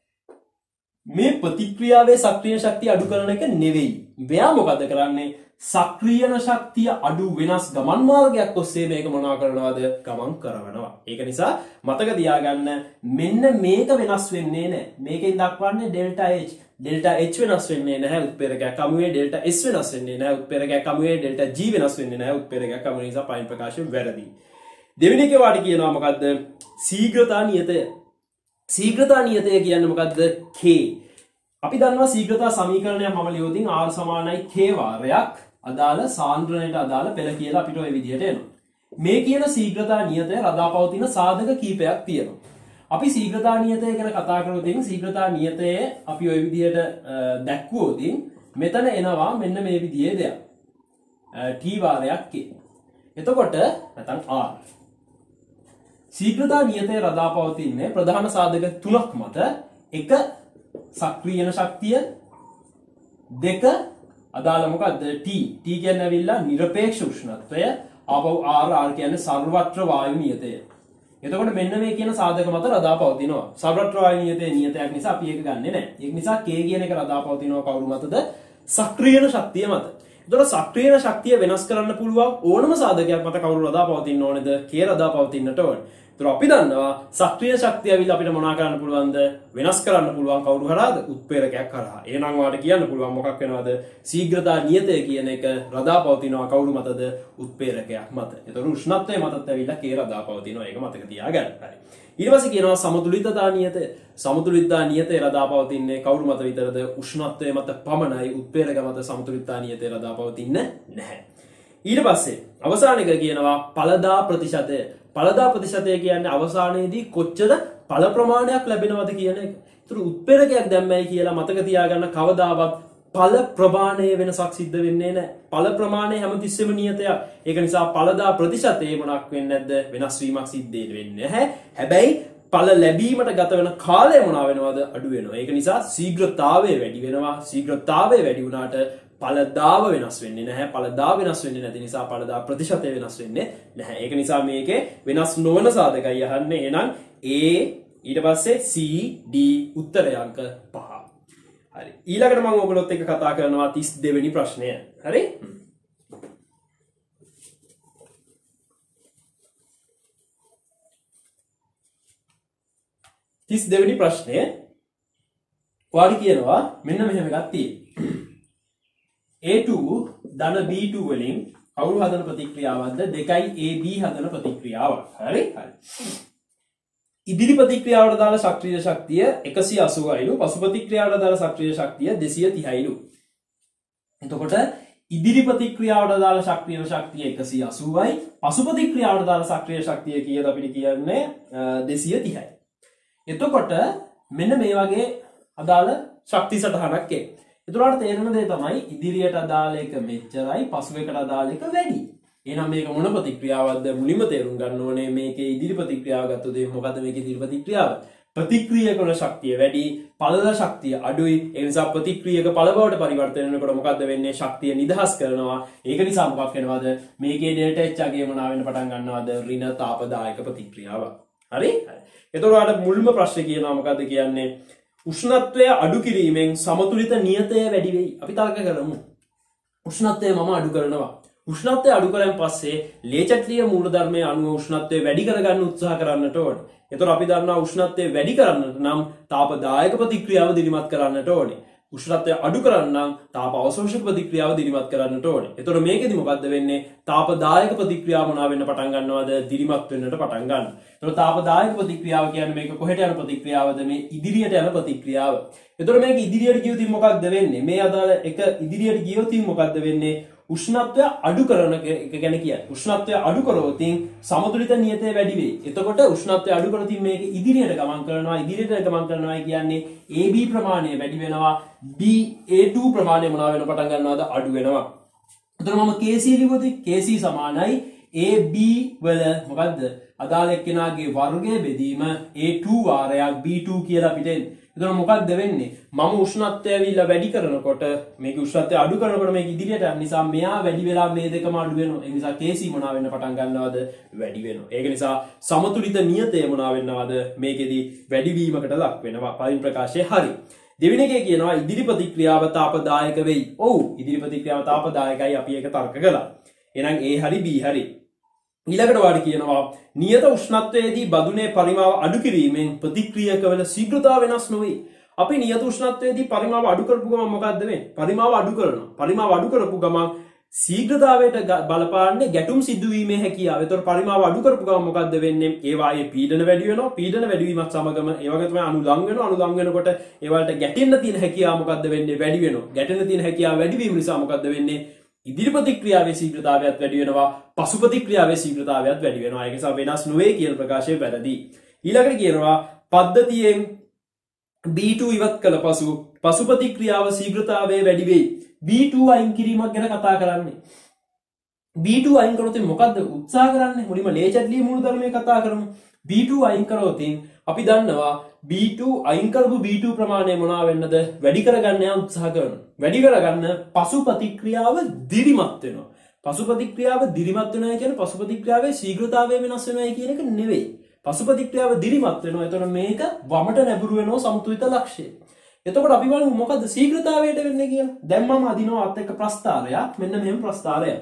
මේ ප්‍රතික්‍රියාවේ සක්‍රිය ශක්තිය අඩු කරන එක නෙවෙයි. මෙයා මොකද කරන්නේ? සක්‍රියන ශක්තිය අඩු වෙනස් ගමන් මාර්ගයක් ඔස්සේ මේක මොනවා කරනවද? ගමන් කරනවා. ඒක නිසා මතක තියාගන්න මෙන්න මේක වෙනස් වෙන්නේ නැහැ. මේකෙන් දක්වන්නේ ඩෙල්ටා H. ඩෙල්ටා H වෙනස් වෙන්නේ නැහැ උත්ප්‍රේරකයක් හමුවේ. ඩෙල්ටා S වෙනස් වෙන්නේ නැහැ උත්ප්‍රේරකයක් හමුවේ. ඩෙල්ටා G වෙනස් වෙන්නේ නැහැ උත්ප්‍රේරකයක් හමුවේ. නිසා පයින් ප්‍රකාශය වැරදි. දෙවෙනි එකේ වාට කියනවා මොකද්ද? ශීඝ්‍රතා නියතය. ශීඝ්‍රතා නියතය කියන්නේ මොකද්ද? K. අපි දන්නවා ශීඝ්‍රතා සමීකරණයක් මම ලියුවොතින් R සමානයි K වාරයක් අදාළ සාන්ද්‍රණයට අදාළ පෙළ කියලා අපිට ওই විදිහට එනවා. මේ කියන ශීඝ්‍රතා නියතය රඳාපවතින සාධක කීපයක් තියෙනවා. අපි ශීඝ්‍රතා නියතය ගැන කතා කරොතින් ශීඝ්‍රතා නියතය අපි ওই විදිහට දැක්වුවොතින් මෙතන එනවා මෙන්න මේ විදිහේ දෙයක්. T වාරයක් K. එතකොට නැත්නම් R. ශීඝ්‍රතා නියතය රඳාපවතින්නේ ප්‍රධාන සාධක තුනක් මත. එක සක්‍රියන ශක්තිය, දෙක අදාළ මොකද්ද? T. T කියන්නේ ඇවිල්ලා නිරපේක්ෂ උෂ්ණත්වය, ආපහු R කියන්නේ සර්වත්‍ර වායු නියතය. එතකොට මෙන්න මේ කියන සාධක මත රඳාපවතිනවා. සර්වත්‍ර වායු නියතයේ නියතයක් නිසා අපි ඒක ගන්නෙ නැහැ. ඒක නිසා K කියන එක රඳාපවතිනවා කවුරු මතද? සක්‍රියන ශක්තිය මත. එතකොට සක්‍රියන ශක්තිය වෙනස් කරන්න පුළුවන් ඕනම සාධකයක් මත කවුරු රඳාපවතින්න ඕනේද? K රඳාපවතින්නට ඕනේ. ඒතර අපි දන්නවා සක්‍රිය ශක්තිය ඇවිල්ලා අපිට මොනා කරන්න පුළුවන්ද? වෙනස් කරන්න පුළුවන් කවුරු හරහාද? උත්ප්‍රේරකයක් හරහා. එහෙනම් වාට කියන්න පුළුවන් මොකක් වෙනවද? ශීඝ්‍රතා නියතය කියන එක රඳාපවතිනවා කවුරු මතද? උත්ප්‍රේරකයක් මත. ඒතර උෂ්ණත්වය මතත් ඇවිල්ලා K රඳාපවතිනවා. ඒක මතක තියාගන්න. හරි. ඊට පස්සේ කියනවා සමතුලිතතා නියතය. සමතුලිතතා නියතය රඳාපවතින්නේ කවුරු මත විතරද? උෂ්ණත්වය මත පමණයි. උත්ප්‍රේරක මත සමතුලිතතා නියතය රඳාපවතින්නේ නැහැ. ඊට පස්සේ අවසාන එක කියනවා ඵලදා ප්‍රතිශතය. ඵලදා ප්‍රතිශතය කියන්නේ අවසානයේදී කොච්චර ඵල ප්‍රමාණයක් ලැබෙනවද කියන එක. ඒතර උත්ප්‍රේරකයක් දැම්මයි කියලා මතක තියාගන්න කවදාවත් ඵල ප්‍රමාණයේ වෙනසක් සිද්ධ වෙන්නේ නැහැ. ඵල ප්‍රමාණය හැමතිස්සෙම නියතයක්. ඒක නිසා ඵලදා ප්‍රතිශතයේ මොනක් වෙන්නේ නැද්ද? වෙනස් වීමක් සිද්ධ වෙන්නේ නැහැ. හැබැයි ඵල ලැබීමට ගත වෙන කාලය මොනවා වෙනවද? අඩු වෙනවා. ඒක නිසා ශීඝ්‍රතාවය වැඩි වෙනවා. ශීඝ්‍රතාවය වැඩි වුණාට ඵලදාව වෙනස් වෙන්නේ නැහැ. ඵලදා වෙනස් වෙන්නේ නැති නිසා ඵලදා ප්‍රතිශතය වෙනස් වෙන්නේ නැහැ. ඒක නිසා මේකේ වෙනස් නොවන සාධකයි අහන්නේ. එහෙනම් A ඊට පස්සේ C D උත්තරය අංක 5. හරි. ඊළඟට මම ඔයගොල්ලොත් එක්ක කතා කරනවා 32 වෙනි ප්‍රශ්නය. හරි? 32 වෙනි ප්‍රශ්නය වාඩි කියනවා මෙන්න මෙහෙම එකක් තියෙනවා. A2 ධන B2 වලින් කවුරු හදන ප්‍රතික්‍රියාවක්ද? 2AB හදන ප්‍රතික්‍රියාවක්. හරි? හරි. ඉදිරි ප්‍රතික්‍රියාවට දාලා සක්‍රීය ශක්තිය 180යිලු, පසු ප්‍රතික්‍රියාවට දාලා සක්‍රීය ශක්තිය 230යිලු. එතකොට ඉදිරි ප්‍රතික්‍රියාවට අදාළ ශක්තිය 180යි. පසු ප්‍රතික්‍රියාවට අදාළ සක්‍රිය ශක්තිය කීයද අපිට කියන්නේ 230යි. එතකොට මෙන්න මේ වගේ අදාළ ශක්ති සටහනක් එක්ක. එතකොට තේරෙන දේ තමයි ඉදිරියට අදාළ එක මෙච්චරයි පසුවකට අදාළ එක වැඩි. එහෙනම් මේක මොන ප්‍රතික්‍රියාවක්ද මුලින්ම තේරුම් ගන්න ඕනේ. මේකේ ඉදිරි ප්‍රතික්‍රියාව ගත්තොත් මොකද මේකේ ඉදිරි ප්‍රතික්‍රියාව? ප්‍රතික්‍රියක වල ශක්තිය වැඩි, පළල ශක්තිය අඩුයි. ඒ නිසා ප්‍රතික්‍රියක පළ බවට පරිවර්තන වෙනකොට මොකද්ද වෙන්නේ? ශක්තිය නිදහස් කරනවා. ඒක නිසා මොකක් වෙනවද? මේකේ ඩෙල්ටා H අගය මොනවා වෙන්න පටන් ගන්නවද? ඍණ තාපදායක ප්‍රතික්‍රියාවක්. හරි? එතකොට මුල්ම ප්‍රශ්නේ කියනවා මොකද්ද කියන්නේ? උෂ්ණත්වය අඩු කිරීමෙන් සමතුලිත නියතය වැඩි වෙයි. අපි තර්ක කරමු. උෂ්ණත්වය මම අඩු කරනවා. උෂ්ණත්වය අඩු කරන් පස්සේ ලේචට්ලිය මූලධර්මයේ අණුව උෂ්ණත්වය වැඩි කරගන්න උත්සාහ කරන්නට ඕනේ. එතකොට අපි දන්නවා උෂ්ණත්වය වැඩි කරන්නට නම් තාපදායක ප්‍රතික්‍රියාව දිරිමත් කරන්නට ඕනේ. උෂ්ණත්වය අඩු කරන්න නම් තාප අවශෝෂක ප්‍රතික්‍රියාව දිරිමත් කරන්නට ඕනේ. එතකොට මේකෙදි මොකද්ද වෙන්නේ? තාපදායක ප්‍රතික්‍රියාව මොනවා වෙන්න පටන් ගන්නවද? දිරිමත් වෙන්නට පටන් ගන්නවා. එතකොට තාපදායක ප්‍රතික්‍රියාව කියන්නේ මේක කොහෙට යන ප්‍රතික්‍රියාවද? මේ ඉදිරියට යන ප්‍රතික්‍රියාව. එතකොට මේක ඉදිරියට ගියොත් මොකක්ද වෙන්නේ? මේ අදාළ එක ඉදිරියට ගියොත් මොකක්ද වෙන්නේ? උෂ්ණත්වය අඩු කරන එක ගැන කියන්නේ. උෂ්ණත්වය අඩු කරොත් සමතුලිත නියතය වැඩි වෙයි. එතකොට උෂ්ණත්වය අඩු කරොත් මේක ඉදිරියට ගමන් කරනවා. ඉදිරියට ගමන් කරනවා කියන්නේ AB ප්‍රමාණය වැඩි වෙනවා. BA2 ප්‍රමාණය මොනවා වෙන පටන් ගන්නවද? අඩු වෙනවා. එතකොට මම KC ලිව්වොත් KC සමානයි AB වල මොකද්ද? අදාළ එක්කෙනාගේ වර්ගය බෙදීම A2 වාරයක් B2 කියලා අපිට එන්නේ. එතකොට මොකක්ද වෙන්නේ? මම උෂ්ණත්වය ඇවිල්ලා වැඩි කරනකොට මේක උෂ්ණත්වය අඩු කරනකොට මේක ඉදිරියට යන නිසා මෙයා වැඩි වෙලා මේ දෙකම අඩු වෙනවා. ඒ නිසා KC මොනවා වෙන්න පටන් ගන්නවද? වැඩි වෙනවා. ඒක නිසා සමතුලිත නියතය මොනවා වෙන්නවද? මේකෙදි වැඩිවීමකට ලක් වෙනවා. පළවෙනි ප්‍රකාශය හරි. දෙවෙනි එකේ කියනවා ඉදිරි ප්‍රතික්‍රියාව තාපදායක වෙයි. ඔව් ඉදිරි ප්‍රතික්‍රියාව තාපදායකයි අපි ඒක තර්ක කළා. එහෙනම් A හරි B හරි. ඊළඟට වාට කියනවා නියත උෂ්ණත්වයේදී බඳුනේ පරිමාව අඩු කිරීමෙන් ප්‍රතික්‍රියකවල ශීඝ්‍රතාව වෙනස් නොවේ. අපි නියත උෂ්ණත්වයේදී පරිමාව අඩු කරපු ගමන් මොකද්ද වෙන්නේ? පරිමාව අඩු කරනවා. පරිමාව අඩු කරපු ගමන් ශීඝ්‍රතාවයට බලපාන්නේ ගැටුම් සිදුවීමේ හැකියාව. ඒතකොට පරිමාව අඩු කරපු ගමන් මොකද්ද වෙන්නේ? ඒවායේ පීඩන වැඩි වෙනවා. පීඩන වැඩි වීමත් සමගම ඒ වගේ තමයි අණු ලං වෙනවා. අණු ලං වෙනකොට ඒවලට ගැටෙන්න තියෙන හැකියාව මොකද්ද වෙන්නේ? වැඩි වෙනවා. ගැටෙන්න තියෙන හැකියාව වැඩි වීම නිසා මොකද්ද වෙන්නේ? ඉදිරි ප්‍රතික්‍රියාවේ ශීඝ්‍රතාවයත් වැඩි වෙනවා. පසු ප්‍රතික්‍රියාවේ ශීඝ්‍රතාවයත් වැඩි වෙනවා. ඒක නිසා වෙනස් නොවේ කියන ප්‍රකාශය වැරදි. ඊළඟට කියනවා පද්ධතියෙන් B2 ඉවත් කළ පසු ප්‍රතික්‍රියාව ශීඝ්‍රතාවය වැඩි වෙයි. B2 අයින් කිරීමක් ගැන කතා කරන්නේ. B2 අයින් කරොත් මොකද්ද උත්සාහ කරන්නේ? මුලින්ම ලේචට්ලිය මූලධර්මයේ කතා කරමු. B2 අයින් කරොත් අපි දන්නවා B2 අයින් කරපු B2 ප්‍රමාණය මොනවා වෙන්නද? වැඩි කරගන්න යා උත්සාහ කරනවා. වැඩි කරගන්න පසු ප්‍රතික්‍රියාව දිරිමත් වෙනවා. පසු ප්‍රතික්‍රියාව දිරිමත් වෙනවා කියන්නේ පසු ප්‍රතික්‍රියාවේ ශීඝ්‍රතාවය වෙනස් වෙනවා කියන එක නෙවෙයි. පසු ප්‍රතික්‍රියාව දිරිමත් වෙනවා. එතකොට මේක වමට නැඹුරු වෙනවා සමතුලිත ලක්ෂ්‍යය. එතකොට අපි බලමු මොකද්ද ශීඝ්‍රතාවයට වෙන්නේ කියලා. දැන් මම අදිනවා අත් එක්ක ප්‍රස්ථාරයක්. මෙන්න මෙහෙම ප්‍රස්ථාරයක්.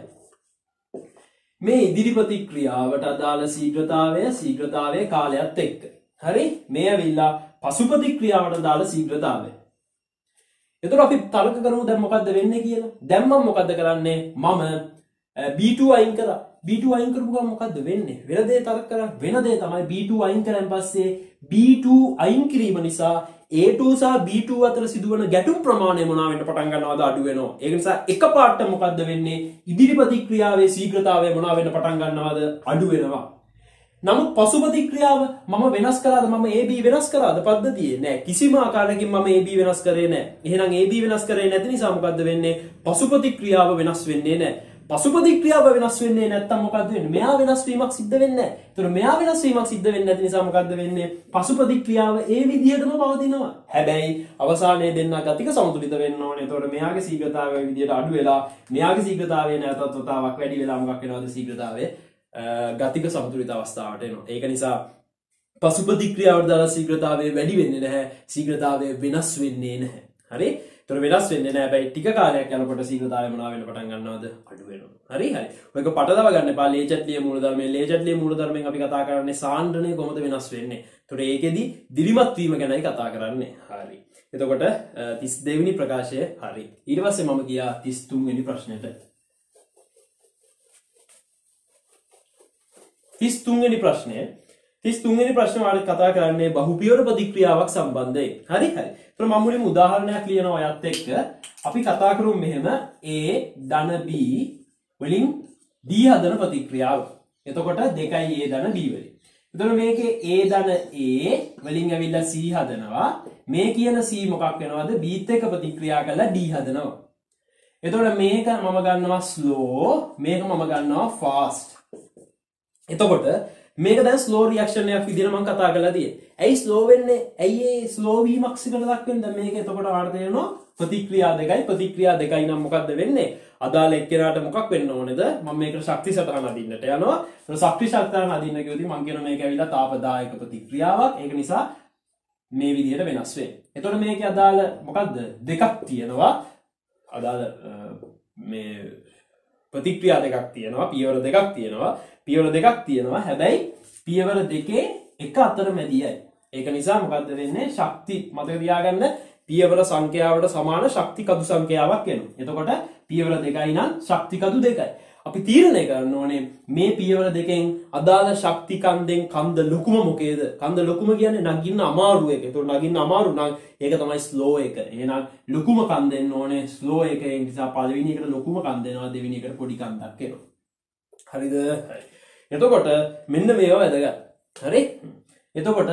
මේ ඉදිරි ප්‍රතික්‍රියාවට අදාළ ශීඝ්‍රතාවය කාලයත් එක්ක. හරි? මේ ඇවිල්ලා පසු ප්‍රතික්‍රියාවට අදාළ ශීඝ්‍රතාවය. එතකොට අපි තර්ක කරමු දැන් මොකද්ද වෙන්නේ කියලා. දැන් මම මොකද්ද කරන්නේ? මම B2 අයින් කරා. B2 අයින් කරපු ගමන් මොකද්ද වෙන්නේ? වෙන දේ තර්ක කරා. වෙන දේ තමයි B2 අයින් කරන් පස්සේ B2 අයින් කිරීම නිසා A2 සහ B2 අතර සිදුවන ගැටුම් ප්‍රමාණය මොනවා වෙන්න පටන් ගන්නවද? අඩු වෙනවා. ඒක නිසා එකපාරට මොකද්ද වෙන්නේ? ඉදිරි ප්‍රතික්‍රියාවේ ශීඝ්‍රතාවය මොනවා වෙන්න පටන් ගන්නවද? අඩු වෙනවා. නමුත් පසු ප්‍රතික්‍රියාව මම වෙනස් කළාද? මම AB වෙනස් කළාද පද්ධතියේ? නෑ. කිසිම ආකාරයකින් මම AB වෙනස් කරේ නෑ. එහෙනම් AB වෙනස් කරේ නැති නිසා මොකද්ද වෙන්නේ? පසු ප්‍රතික්‍රියාව වෙනස් වෙන්නේ නෑ. පසු ප්‍රතික්‍රියාව වෙනස් වෙන්නේ නැත්තම් මොකද්ද වෙන්නේ? මෙයා වෙනස් වීමක් සිද්ධ වෙන්නේ නැහැ. ඒතර මෙයා වෙනස් වීමක් සිද්ධ වෙන්නේ නැති නිසා මොකද්ද වෙන්නේ? පසු ප්‍රතික්‍රියාව ඒ විදිහටම පවතිනවා. හැබැයි අවසානයේ දෙන්න ගතික සමතුලිත වෙන්න ඕනේ. ඒතකොට මෙයාගේ ශීඝ්‍රතාවය විදිහට අඩු වෙලා මෙයාගේ ශීඝ්‍රතාවය නැවතත් වතාවක් වැඩි වෙලා මොකක් වෙනවද? ශීඝ්‍රතාවය ගතික සමතුලිත අවස්ථාවට එනවා. ඒක නිසා පසු ප්‍රතික්‍රියාවට දාලා ශීඝ්‍රතාවය වැඩි වෙන්නේ නැහැ. ශීඝ්‍රතාවය වෙනස් වෙන්නේ නැහැ. හරි? ඒතර වෙනස් වෙන්නේ නැහැ. හැබැයි ටික කාලයක් යනකොට ශීඝ්‍රතාවය මොනවා වෙන්න පටන් ගන්නවද? අඩු වෙනවා. හරි? ඔයක පටලවා ගන්න එපා. ලේචට්ලිය මූලධර්මයෙන් අපි කතා කරන්නේ සාන්ද්‍රණය කොහොමද වෙනස් වෙන්නේ. ඒතර ඒකෙදි දිරිමත් වීම ගැනයි කතා කරන්නේ. හරි. එතකොට 32 වෙනි ප්‍රකාශය හරි. ඊට පස්සේ මම ගියා 33 වෙනි ප්‍රශ්නෙට. 33 වෙනි ප්‍රශ්නය 33 වෙනි ප්‍රශ්නේ වලට කතා කරන්නේ බහුපියවර ප්‍රතික්‍රියාවක් සම්බන්ධයෙන්. හරි. ඒතර මම මුලින්ම උදාහරණයක් ලියනවා ඔයත් එක්ක. අපි කතා කරමු මෙහෙම A ධන B වලින් D හදන ප්‍රතික්‍රියාව. එතකොට 2යි A ධන B වලින්. එතකොට මේකේ A ධන A වලින් ඇවිල්ලා C හදනවා. මේ කියන C මොකක් වෙනවද? B ත් එක්ක ප්‍රතික්‍රියා කරලා D හදනවා. එතකොට මේක මම ගන්නවා slow, මේක මම ගන්නවා fast. එතකොට මේක දැන් slow reaction එකක් විදිහට මම කතා කරලා තියෙන්නේ. ඇයි slow වෙන්නේ? ඇයි ඒ slow වීමක් සිකට දක්වන්නේ? දැන් මේක එතකොට ආට තේරෙනවා ප්‍රතික්‍රියා දෙකයි නම් මොකද්ද වෙන්නේ? අදාළ එක්කෙනාට මොකක් වෙන්න ඕනේද? මම මේකට ශක්ති සටහන අදින්නට යනවා. ඒක ශක්ති සටහන අදින්න කියොදී මම කියන මේක ඇවිල්ලා තාපදායක ප්‍රතික්‍රියාවක්. ඒක නිසා මේ විදිහට වෙනස් වෙන්නේ. එතකොට මේකේ අදාළ මොකද්ද? දෙකක් තියෙනවා. අදාළ මේ ප්‍රතික්‍රියා දෙකක් තියෙනවා. පියවර දෙකක් තියෙනවා. පියවර දෙකක් තියෙනවා. හැබැයි පියවර දෙකේ එක අතරමැදියයි. ඒක නිසා මොකද්ද වෙන්නේ? ශක්ති මතක තියාගන්න පියවර සංඛ්‍යාවට සමාන ශක්ති කඳු සංඛ්‍යාවක් එනවා. එතකොට පියවර දෙකයි නම් ශක්ති කඳු දෙකයි. අපි තීරණය කරන්න ඕනේ මේ පියවර දෙකෙන් අදාළ ශක්ති කන්දෙන් කන්ද ලොකුම මොකේද? කන්ද ලොකුම කියන්නේ නගින්න අමාරු එක. ඒතකොට නගින්න අමාරු නම් ඒක තමයි ස්ලෝ එක. එහෙනම් ලොකුම කන්ද දෙන්න ඕනේ ස්ලෝ එක. ඒ නිසා පළවෙනි එකට ලොකුම කන්ද දෙනවා, දෙවෙනි එකට පොඩි කන්දක් එනවා. හරිද? හරි. එතකොට මෙන්න මේවා වැදගත්. හරි? එතකොට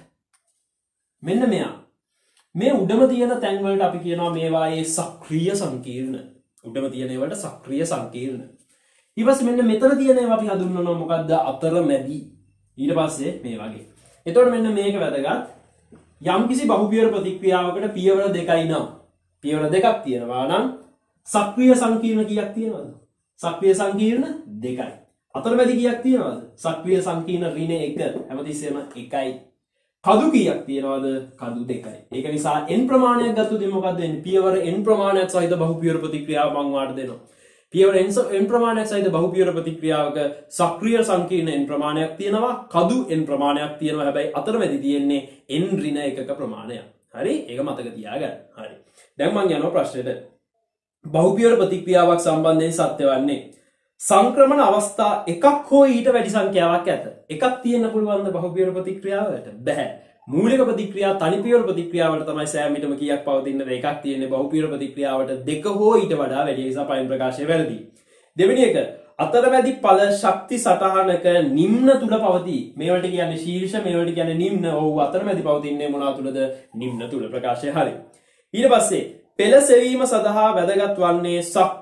මෙන්න මෙයා මේ උඩම තියෙන තැන් වලට අපි කියනවා මේවායේ සක්‍රීය සංකීර්ණ. උඩම තියෙන ඒවාට සක්‍රීය සංකීර්ණ. ඊට පස්සේ මෙන්න මෙතන තියෙන ඒවා අපි හඳුන්වනවා මොකද්ද? අතරමැදි. ඊට පස්සේ මේ වගේ. එතකොට මෙන්න මේක වැදගත්. යම්කිසි බහුපියවර ප්‍රතික්‍රියාවකට පියවර දෙකයි නම් පියවර දෙකක් තියෙනවා නම් සක්‍රීය සංකීර්ණ කීයක් තියෙනවද? සක්‍රීය සංකීර්ණ දෙකයි. අතරමැදි කීයක් තියෙනවද? සක්‍රීය සංකීර්ණ ඍණ 1 හැමතිස්සෙම 1යි. කදු කීයක් තියෙනවද? කදු 2යි. ඒක නිසා n ප්‍රමාණයක් ගත්තොත් මොකක්ද වෙන්නේ? පියවර n ප්‍රමාණයක් සහිත බහුපියවර ප්‍රතික්‍රියාව මම වාට දෙනවා. පියවර n ප්‍රමාණයක් සහිත බහුපියවර ප්‍රතික්‍රියාවක සක්‍රීය සංකීර්ණ n ප්‍රමාණයක් තියෙනවා. කදු n ප්‍රමාණයක් තියෙනවා. හැබැයි අතරමැදි තියෙන්නේ n ඍණ 1ක ප්‍රමාණයක්. හරි? ඒක මතක තියාගන්න. හරි. දැන් මම යනවා ප්‍රශ්නෙට. බහුපියවර ප්‍රතික්‍රියාවක් සම්බන්ධයෙන් සත්‍ය වන්නේ සංක්‍රමණ අවස්ථා එකක් හෝ ඊට වැඩි සංඛ්‍යාවක් ඇත. එකක් තියෙන්න පුළුවන්ද බහුපියවර ප්‍රතික්‍රියාවකට? බැහැ. මූලික ප්‍රතික්‍රියා තනි පියවර ප්‍රතික්‍රියාවට තමයි සෑම විටම කීයක් පවතිනද? එකක් තියෙන්නේ. බහුපියවර ප්‍රතික්‍රියාවට දෙක හෝ ඊට වඩා වැඩි. ඒ නිසා පයින් ප්‍රකාශය වැරදි. දෙවෙනි එක අතරමැදි ඵල ශක්ති සටහනක නිම්න තුල පවතී. මේවට කියන්නේ ශීර්ෂ, මේවට කියන්නේ නිම්න. ඔව් අතරමැදි පවතින්නේ මොනවා තුලද? නිම්න තුල. ප්‍රකාශය හරි. ඊට පස්සේ පෙළ සෙවීම සඳහා වැදගත් වන්නේ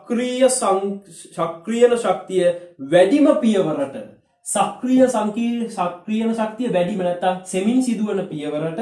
සක්‍රියන ශක්තිය වැඩිම පියවරට සක්‍රියන ශක්තිය වැඩිම නැත්තම් සෙමින් සිදුවන පියවරට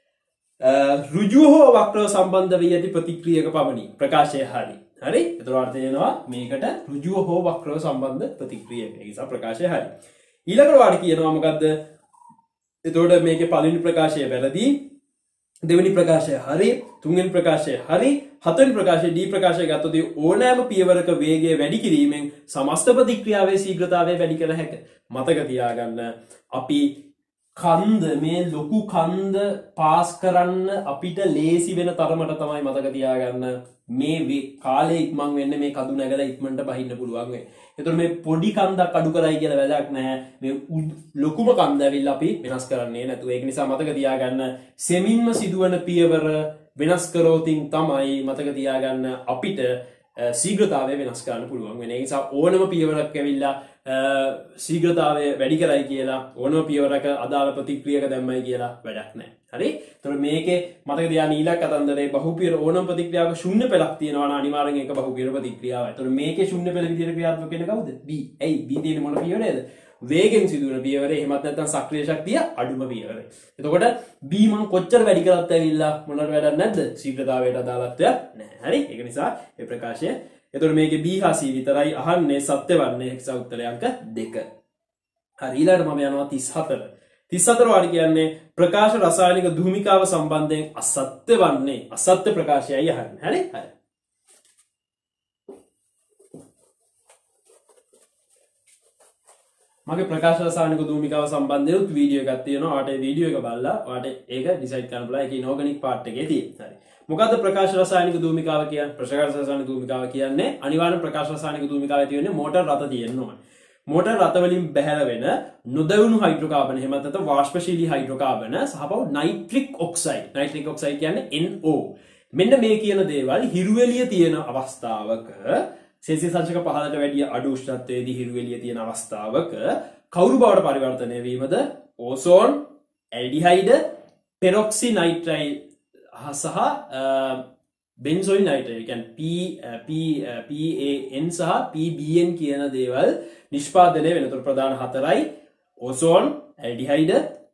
ඍජුව හෝ වක්‍රව සම්බන්ධ වී ඇති ප්‍රතික්‍රියක පමණි. ප්‍රකාශය හරි. හරි? ඒතර අර්ථය වෙනවා මේකට ඍජුව හෝ වක්‍රව සම්බන්ධ ප්‍රතික්‍රියක. ඒ නිසා ප්‍රකාශය හරි. ඊළඟට වාට කියනවා මොකද්ද? එතකොට මේකේ පළවෙනි ප්‍රකාශය වැරදි. දෙවෙනි ප්‍රකාශය හරි, තුන්වෙනි ප්‍රකාශය හරි, හතරවෙනි ප්‍රකාශය D ප්‍රකාශය ගත්තොත් ඕනෑම පියවරක වේගය වැඩි කිරීමෙන් සමස්ත ප්‍රතික්‍රියාවේ ශීඝ්‍රතාවය වැඩි කර හැක. මතක තියාගන්න අපි කන්ද මේ ලොකු කන්ද පාස් කරන්න අපිට ලේසි වෙන තරමට තමයි මතක තියාගන්න මේ කාලේ ඉක්මන් වෙන්නේ මේ කඳු නැගලා ඉක්මනට බහින්න පුළුවන් වෙයි. ඒතර මේ පොඩි කන්දක් අඩු කරයි කියලා වැඩක් නැහැ. මේ ලොකුම කන්ද ඇවිල්ලා අපි වෙනස් කරන්නේ නැතුව. ඒක නිසා මතක තියාගන්න සෙමින්ම සිදුවන පියවර වෙනස් කරෝතින් තමයි මතක තියාගන්න අපිට ශීඝ්‍රතාවය වෙනස් කරන්න පුළුවන් වෙන. ඒ නිසා ඕනම පියවරක් ඇවිල්ලා ශීඝ්‍රතාවය වැඩි කරයි කියලා ඕනම පියවරක අදාළ ප්‍රතික්‍රියක දැම්මයි කියලා වැඩක් නැහැ. හරි? ඒතර මේකේ මතක තියාගන්න ඊළඟ කතන්දරේ බහුපියවර ඕනම ප්‍රතික්‍රියාවක ශුන්‍ය පෙළක් තියෙනවා නම් අනිවාර්යෙන් ඒක බහුපියවර ප්‍රතික්‍රියාවයි. ඒතර මේකේ ශුන්‍ය පෙළ විදිහට ක්‍රියාත්මක වෙන්නේ කවුද? B. ඇයි B තියෙන්නේ මොන පියවරේද? වේගෙන් සිදුවන පියවරේ. එහෙමත් නැත්නම් සක්‍රීය ශක්තිය අඩුම පියවරේ. එතකොට B මං කොච්චර වැඩි කරත් ඇවිල්ලා මොනවට වැඩක් නැද්ද? ශීඝ්‍රතාවයට අදාළත්වයක් නැහැ. හරි? ඒක නිසා මේ ප්‍රකාශය එතකොට මේකේ B හා C විතරයි අහන්නේ සත්‍ය වන්නේ. ඒ නිසා උත්තරය අංක 2. හරි ඊළඟට මම යනවා 34. 34 වාට කියන්නේ ප්‍රකාශ රසායනික ධූමිකාව සම්බන්ධයෙන් අසත්‍ය වන්නේ අසත්‍ය ප්‍රකාශයයි අහන්නේ. හරි? හරි. මගේ ප්‍රකාශ රසායනික ධූමිකාව සම්බන්ධයෙන් වීඩියෝ එකක් තියෙනවා. ඔයාට ඒ වීඩියෝ එක බලලා ඔයාට ඒක ඩිසයිඩ් කරන්න පුළුවන්. ඒකේ ඉනෝගනික් පාර්ට් එකේ තියෙන. හරි. මොකද්ද ප්‍රකාශ රසායනික ධූමිකාව කියන්නේ? ප්‍රකාශ රසායනික ධූමිකාව කියන්නේ අනිවාර්ය ප්‍රකාශ රසායනික ධූමිකාවේ තියෙන්නේ මෝටර් රථ තියෙන්න ඕනේ. මෝටර් රථ වලින් බැහැර වෙන නොදැවුණු හයිඩ්‍රෝකාබන එහෙම නැත්නම් වාෂ්පශීලී හයිඩ්‍රෝකාබන සහ නයිට්‍රික් ඔක්සයිඩ්. නයිට්‍රික් ඔක්සයිඩ් කියන්නේ NO. මෙන්න මේ කියන දේවල් හිරු එළිය තියෙන අවස්ථාවක සෙල්සියස් අංශක 5කට වැඩිය අඩු උෂ්ණත්වයේදී හිරු එළිය තියෙන අවස්ථාවක කවුරු බවට පරිවර්තනය වීමද ඕසෝන් ඇල්ඩිහයිඩ් පෙරොක්සි නයිට්‍රයිඩ් සහ බෙන්සෝයිල් නයිට්‍රේට් කියන්නේ PAN සහ PBN කියන දේවල් නිෂ්පාදනය වෙන. ඒතර ප්‍රධාන හතරයි ඕසෝන් ඇල්ඩිහයිඩ්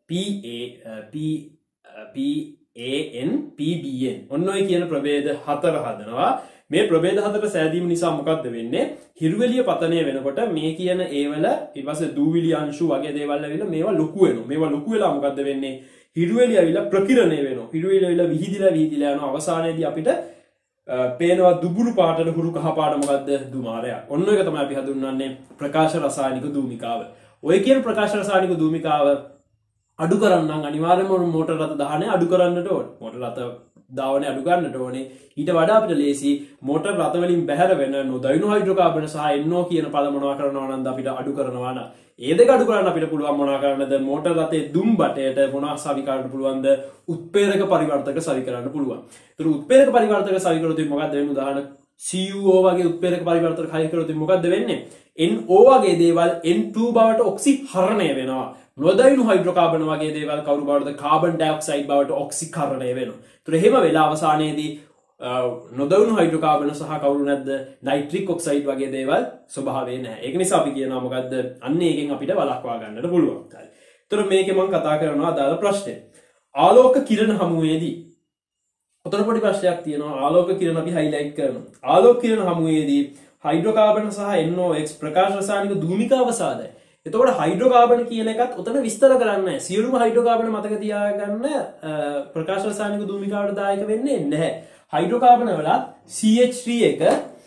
PAN PBN. ඔන්න ඔය කියන ප්‍රභේද හතර හදනවා. මේ ප්‍රභේද හතර සෑදීම නිසා මොකක්ද වෙන්නේ? හිරු එළිය පතනය වෙනකොට මේ කියන ඒවල ඊට පස්සේ දූවිලි අංශු වගේ දේවල් ඇවිල්ලා මේවා ලොකු වෙනවා. මේවා ලොකු වෙලා මොකද්ද වෙන්නේ? හිරු එළිය ඇවිල්ලා ප්‍රකිරණය වෙනවා. හිරු එළිය ඇවිල්ලා විහිදිලා යනවා. අවසානයේදී අපිට පේනවා දුබුරු පාටට හුරු කහ පාට මොකද්ද? දුමාරයක්. ඔන්න එක තමයි අපි හඳුන්වන්නේ ප්‍රකාශ රසායනික දූමිකාව. ඔය කියන ප්‍රකාශ රසායනික දූමිකාව අඩු කරන්න අනිවාර්යයෙන්ම මෝටර රථ දහනය අඩු කරන්නට ඕනේ. මෝටර රථ ධාවනය අඩු කරන්නට ඕනේ. ඊට වඩා අපිට ලේසි මෝටර රථ වලින් බැහැර වෙන නොදයුණු හයිඩ්‍රෝකාබන සහ NO කියන පද මොනවා කරනවා නම් අපිට අඩු කරනවා නම් ඒ දෙක අඩු කරන්න අපිට පුළුවන් මොනවා කරන්නද? මෝටර රථයේ දුම් බටයට මොනවා සවි කරන්න පුළුවන්ද? උත්ප්‍රේරක පරිවර්තක සවි කරන්න පුළුවන්. ඒතර උත්ප්‍රේරක පරිවර්තක සවි කරොත් මොකක්ද වෙන්නේ? උදාහරණ CuO වගේ උත්ප්‍රේරක පරිවර්තක හයි කරොත් මොකක්ද වෙන්නේ? NO වගේ දේවල් N2 බවට ඔක්සිහරණය වෙනවා. නොදයුණු හයිඩ්‍රෝකාබන වගේ දේවල් කවුරු බවටද? කාබන් ඩයොක්සයිඩ් බවට ඔක්සිකරණය වෙනවා. ඒතර එහෙම වෙලා අවසානයේදී නොදවුණු හයිඩ්‍රෝකාබන සහ කවුරු නැද්ද? නයිට්‍රික් ඔක්සයිඩ් වගේ දේවල් ස්වභාවය නැහැ. ඒක නිසා අපි කියනවා මොකද්ද? අන්න ඒකෙන් අපිට වළක්වා ගන්නට පුළුවන්. හරි. ඒතර මේකේ මම කතා කරනවා අදාළ ප්‍රශ්නය. ආලෝක කිරණ හමුවේදී උතර පොඩි ප්‍රශ්නයක් තියෙනවා. ආලෝක කිරණ අපි හයිලයිට් කරනවා. ආලෝක කිරණ හමුවේදී හයිඩ්‍රෝකාබන සහ NOx ප්‍රකාශ රසායනික දූමිකාව සාදයි. එතකොට හයිඩ්‍රෝකාබන කියන එකත් උතන විස්තර කරන්නේ නැහැ. සියලුම හයිඩ්‍රෝකාබන මතක තියාගන්න ප්‍රකාශ රසායනික දූමිකාවට දායක වෙන්නේ නැහැ. හයිඩ්‍රෝකාබන වල CH3 එක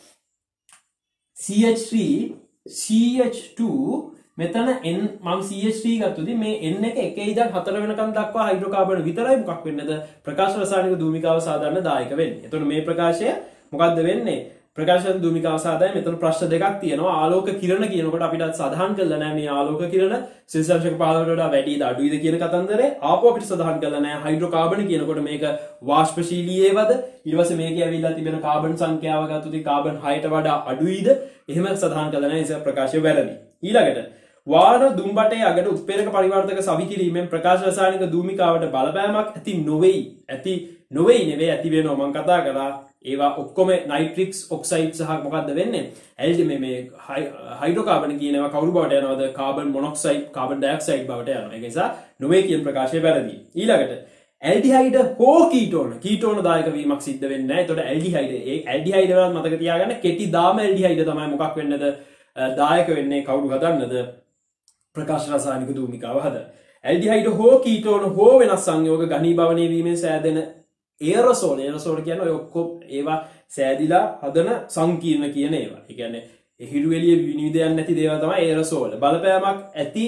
CH3 CH2 මෙතන N මම CH3 ගත්තොත් මේ N එක 1 ඉඳන් 4 වෙනකම් දක්වා හයිඩ්‍රෝකාබන විතරයි මොකක් වෙන්නේද? ප්‍රකාශ රසායනික දූමිකාව සාදන්න දායක වෙන්නේ. එතකොට මේ ප්‍රකාශය මොකද්ද වෙන්නේ? ප්‍රකාශ දූමිකාව සාදයි. මෙතන ප්‍රශ්න දෙකක් තියෙනවා. ආලෝක කිරණ කියනකොට අපිට සඳහන් කරලා නැහැ මේ ආලෝක කිරණ සෙල්සියස් අංශක 15කට වඩා වැඩිද අඩුයිද කියන කතන්දරේ. ආපහු අපිට සඳහන් කරලා නැහැ හයිඩ්‍රෝකාබන කියනකොට මේක වාෂ්පශීලීයේවද ඊට පස්සේ මේකේ ඇවිල්ලා තිබෙන කාබන් සංඛ්‍යාව ගත්තොත් කාබන් 6ට වඩා අඩුයිද එහෙම සඳහන් කරලා නැහැ. ඒ ප්‍රකාශය වැරදි. ඊළඟට වාන දුම්බටේ අගට උත්ප්‍රේරක පරිවර්තක සවි කිරීමෙන් ප්‍රකාශ රසායනික දූමිකාවට බලපෑමක් ඇති නොවේයි නෙවෙයි ඇති වෙනවා. මම කතා කරා ඒවා ඔක්කොම නයිට්‍රික්ස් ඔක්සයිඩ් සහ මොකද්ද වෙන්නේ? ඇල්ඩි මේ හයිඩ්‍රෝකාබන කියන ඒවා කවුරු බවට යනවද? කාබන් මොනොක්සයිඩ් කාබන් ඩයොක්සයිඩ් බවට යනවා. ඒක නිසා නොවේ කියන ප්‍රකාශය වැරදි. ඊළඟට ඇල්ඩිහයිඩ් හෝ කීටෝන දායක වීමක් සිද්ධ වෙන්නේ නැහැ. එතකොට ඇල්ඩිහයිඩ් වල මතක තියාගන්න කෙටි දාම ඇල්ඩිහයිඩ් තමයි මොකක් වෙන්නද? දායක වෙන්නේ කවුරු හදන්නද? ප්‍රකාශ රසායනික දූමිකාව හදන. ඇල්ඩිහයිඩ් හෝ කීටෝන හෝ වෙනස් සංයෝග ඝනීභවනය වීමෙන් සෑදෙන ඒරසෝල් කියන්නේ ඔය ඔක්කොම ඒවා සෑදිලා හදන සංකීර්ණ කියන ඒවා. ඒ කියන්නේ හිරු එළිය විනිවිදයන් නැති දේවල් තමයි ඒරසෝල්. බලපෑමක් ඇති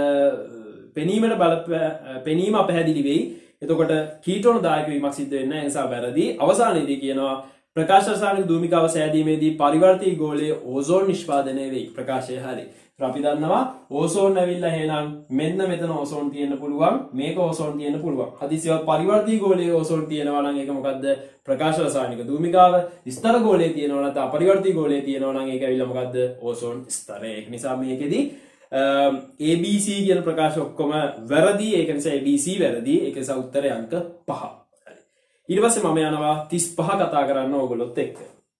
පෙනීම අපැහැදිලි වෙයි. එතකොට කීටෝන දායක වීමක් සිද්ධ වෙන්නේ නැහැ. ඒ නිසා වැරදි. අවසානයේදී කියනවා ප්‍රකාශ රසායනික දූමිකාව සෑදීමේදී පරිවර්තී ගෝලයේ ඕසෝන් නිෂ්පාදනය වෙයි. ප්‍රකාශය හරි. අපි දන්නවා ඕසෝන් ඇවිල්ලා එහෙනම් මෙන්න මෙතන ඕසෝන් තියෙන්න පුළුවන්, මේක ඕසෝන් තියෙන්න පුළුවන්. හදිසියවත් පරිවර්තී ගෝලයේ ඕසෝන් තියෙනවා නම් ඒක මොකද්ද? ප්‍රකාශ රසායනික දූමිකාව. ස්තර ගෝලයේ තියෙනවා නම් අපරිවර්තී ගෝලයේ තියෙනවා නම් ඒක ඇවිල්ලා මොකද්ද? ඕසෝන් ස්තරය. ඒක නිසා මේකෙදි ABC කියන ප්‍රකාශ ඔක්කොම වැරදි. ඒක නිසා ABC වැරදි. ඒක නිසා උත්තරය අංක 5. හරි. ඊට පස්සේ මම යනවා 35 කතා කරන්න ඕගොල්ලොත් එක්ක.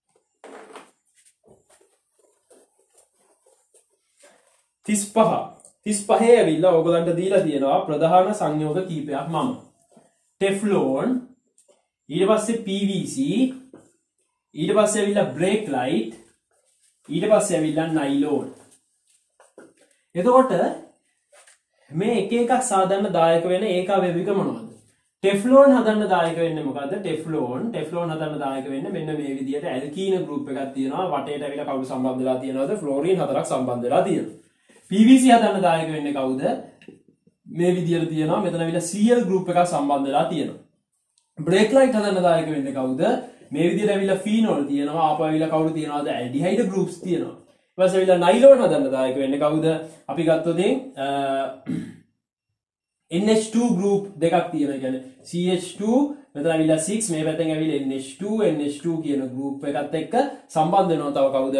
35 ඇවිල්ලා ඕගොල්ලන්ට දීලා තියෙනවා ප්‍රධාන සංයෝග කීපයක් මම. ටෙෆ්ලෝන්, ඊට පස්සේ PVC, ඊට පස්සේ ඇවිල්ලා බ්‍රේක් ලයිට්, ඊට පස්සේ ඇවිල්ලා නයිලෝන්. එතකොට මේ එක එකක් සාදන්න දායක වෙන ඒකාවේවික මොනවද? ටෙෆ්ලෝන් හදන්න දායක වෙන්නේ මොකද්ද? ටෙෆ්ලෝන් හදන්න දායක වෙන්නේ මෙන්න මේ විදිහට ඇල්කීන ගෲප් එකක් තියෙනවා. වටේට ඇවිල්ලා කවුරු සම්බන්ධ වෙලා තියෙනවද? ෆ්ලෝරින් 4ක් සම්බන්ධ වෙලා තියෙනවා. PVC හදන්න දායක වෙන්නේ කවුද? මේ විදිහට තියෙනවා. මෙතන ඇවිල්ලා Cl group එකක් සම්බන්ධ වෙලා තියෙනවා. බ්‍රේක් ලයිට් හදන්න දායක වෙන්නේ කවුද? මේ විදිහට ඇවිල්ලා ෆීනෝල් තියෙනවා. ආපහු ඇවිල්ලා කවුරු තියෙනවද? ඇල්ඩිහයිඩ් groups තියෙනවා. ඊට පස්සේ ඇවිල්ලා නයිලෝන් හදන්න දායක වෙන්නේ කවුද? අපි ගත්තොත් NH2 group දෙකක් තියෙනවා. කියන්නේ CH2 මෙතන ඇවිල්ලා 6 මේ පැත්තෙන් ඇවිල්ලා NH2 කියන group එකත් එක්ක සම්බන්ධ වෙනවා තව කවුද